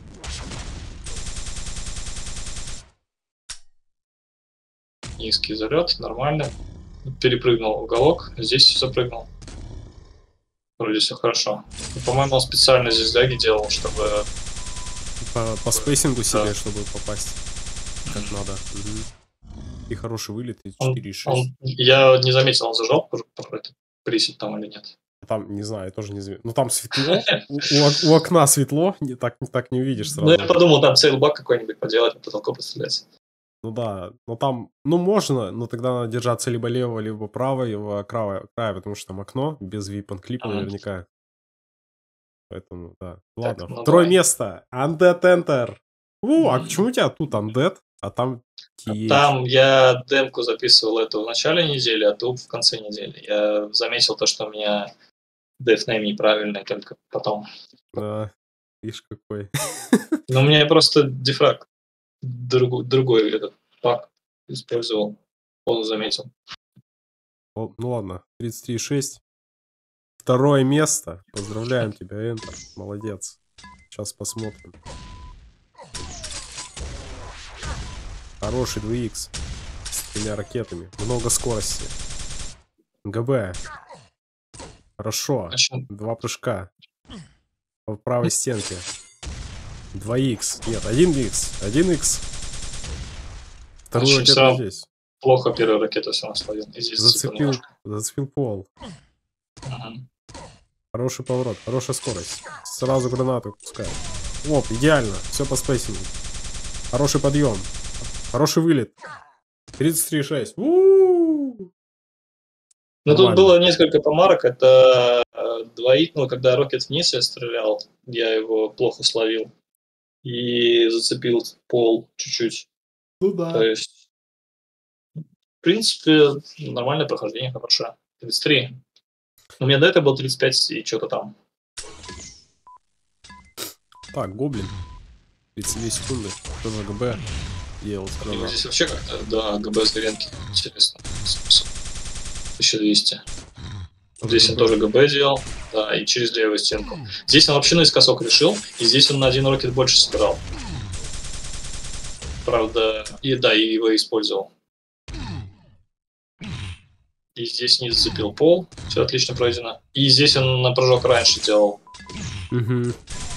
Низкий залет, нормально. Перепрыгнул в уголок, здесь запрыгнул. Вроде все хорошо. По-моему, он специально здесь даги делал, чтобы... По, по спейсингу себе, Да. чтобы попасть как надо. Угу. И хороший вылет, и Он, четыре шесть. он, я не заметил, он зажал присед там или нет. Там, не знаю, я тоже не заметил. Ну, там светло, у, у, у окна светло, не, так, так не увидишь сразу. Ну, я подумал, там сейлбак какой-нибудь поделать, на потолку пострелять. Ну да, но там, ну можно, но тогда надо держаться либо левого, либо правого края, края, потому что там окно без випон клипа Ага. наверняка. Поэтому, да. Ладно, ну второе давай. место. Undead Enter. У, а почему у тебя тут Undead, а там ти эйч? Там я демку записывал эту в начале недели, а тут в конце недели. Я заметил то, что у меня дефнейм неправильный, только потом. Да, видишь какой. Но у меня просто дефраг другой, другой этот пак использовал. Он заметил. О, ну ладно, тридцать три шесть. Второе место. Поздравляем тебя, Enter. Молодец. Сейчас посмотрим. Хороший два икс с тремя ракетами. Много скорости. ГБ. Хорошо. Два прыжка. По правой стенке. два икс. Нет, один икс. один икс. Вторую ракету здесь. Плохо первую ракету все насловил. Зацепил, зацепил пол. Ага. Хороший поворот, хорошая скорость. Сразу гранату пускай. Оп, идеально. Все по спейсингу. Хороший подъем. Хороший вылет. тридцать три шесть. Ну, тут было несколько помарок. Это двоих, ну, когда рокет вниз я стрелял, я его плохо словил. И зацепил пол чуть-чуть. Ну да. То есть, в принципе, нормальное прохождение, хорошо. тридцать три. У меня до этого был тридцать пять и что-то там. Так, гоблин. тридцать две секунды. Тоже ГБ. Делал Его здесь вообще как-то, да, ГБ с Гренки. Интересно. тысяча двести. Здесь он тоже ГБ делал. Да, и через левую стенку. Здесь он вообще наискосок решил. И здесь он на один рокет больше собирал. Правда, и да, и его использовал. И здесь не зацепил пол. Все отлично пройдено. И здесь он на прыжок раньше делал. Угу.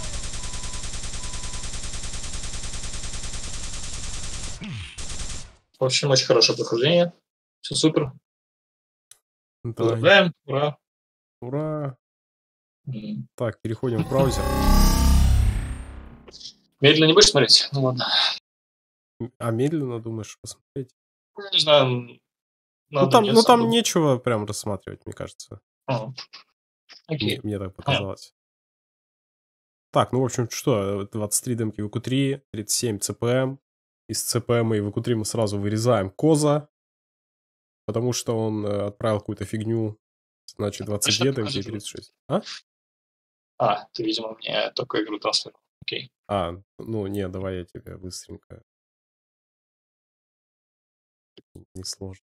В общем, очень хорошее прохождение. Все супер. Давай. Поздравляем. Ура. Ура. М. Так, переходим в браузер. Медленно не будешь смотреть? Ну ладно. А медленно думаешь посмотреть? Ну, не знаю. Ну Надо, там, нет, ну, сам там думаю. нечего прям рассматривать, мне кажется. А, Мне, Окей. мне так А, показалось. Так, ну, в общем, что, двадцать три демки в и кью три, тридцать семь си пи эм. Из си пи эм и в и кью три мы сразу вырезаем Коза, потому что он э, отправил какую-то фигню. Значит, двадцать точно две демки и покажи. тридцать шесть. А? А, ты, видимо, мне только игру транслировал. Окей. А, ну, не, давай я тебе быстренько. Несложно.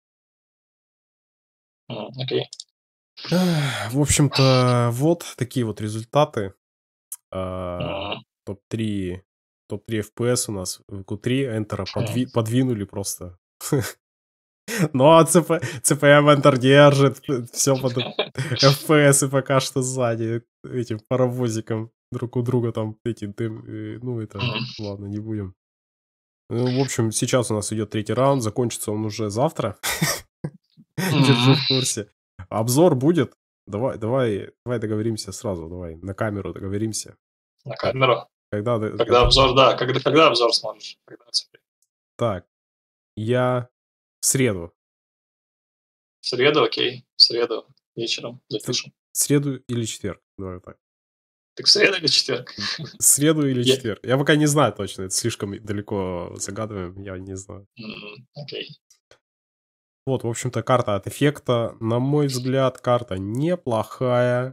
М, Окей. Эх, В общем-то, вот такие вот результаты. А, М, топ три, топ три эф пи эс у нас в и кью три. Энтера м. подви- подвинули просто. Ну, а си пи эм Enter держит. Все под эф пи эс пока что сзади. Этим паровозиком друг у друга там эти... дым, э, Ну, это... М. Ладно, не будем. Ну, в общем, сейчас у нас идет третий раунд. Закончится он уже завтра. Держу М. в курсе. Обзор будет. Давай, давай, давай договоримся сразу. Давай на камеру договоримся. На Как- камеру. Когда, д- Когда когда- обзор, да. Когда, когда обзор смотришь? Когда тебе? Так, я в среду. В среду, окей. В среду вечером запишем. Среду или четверг. Давай так. Так в среду или четверг? Среду или Я- четверг. Я пока не знаю точно. Это слишком далеко загадываем. Я не знаю. М, Окей. Вот, в общем-то, карта от эффекта. На мой взгляд, карта неплохая.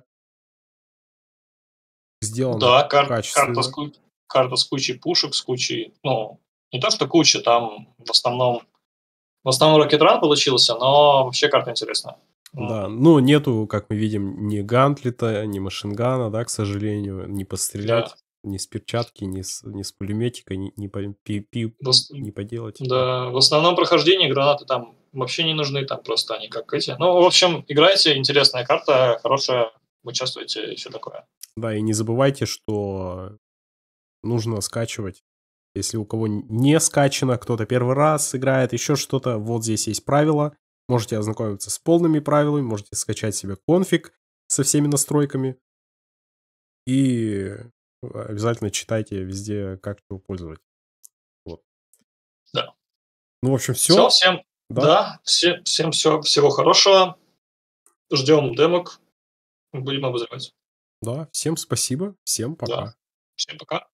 Сделана Да, кар- качественно. карта, с ку- карта с кучей пушек, с кучей, ну, не то что куча, там в основном, в основном Rocket Run получился, но вообще карта интересная. Да, М, ну нету, как мы видим, ни гантлета, ни машингана, да, к сожалению, не пострелять, Да. ни с перчатки, ни с, ни с пулеметикой, ни, ни, по- пи- пи- В ос- не поделать. Да, в основном прохождении гранаты там вообще не нужны, там просто они как эти. Ну, в общем, играйте, интересная карта, хорошая, участвуйте и все такое. Да, и не забывайте, что нужно скачивать. Если у кого не скачано, кто-то первый раз играет, еще что-то, вот здесь есть правила. Можете ознакомиться с полными правилами, можете скачать себе конфиг со всеми настройками. И обязательно читайте везде, как его пользовать. Вот. Да. Ну, в общем, Все, все. всем, Да. да, все, всем все, всего хорошего. Ждем демок, будем обозревать. Да, всем спасибо, всем пока. Да. Всем пока.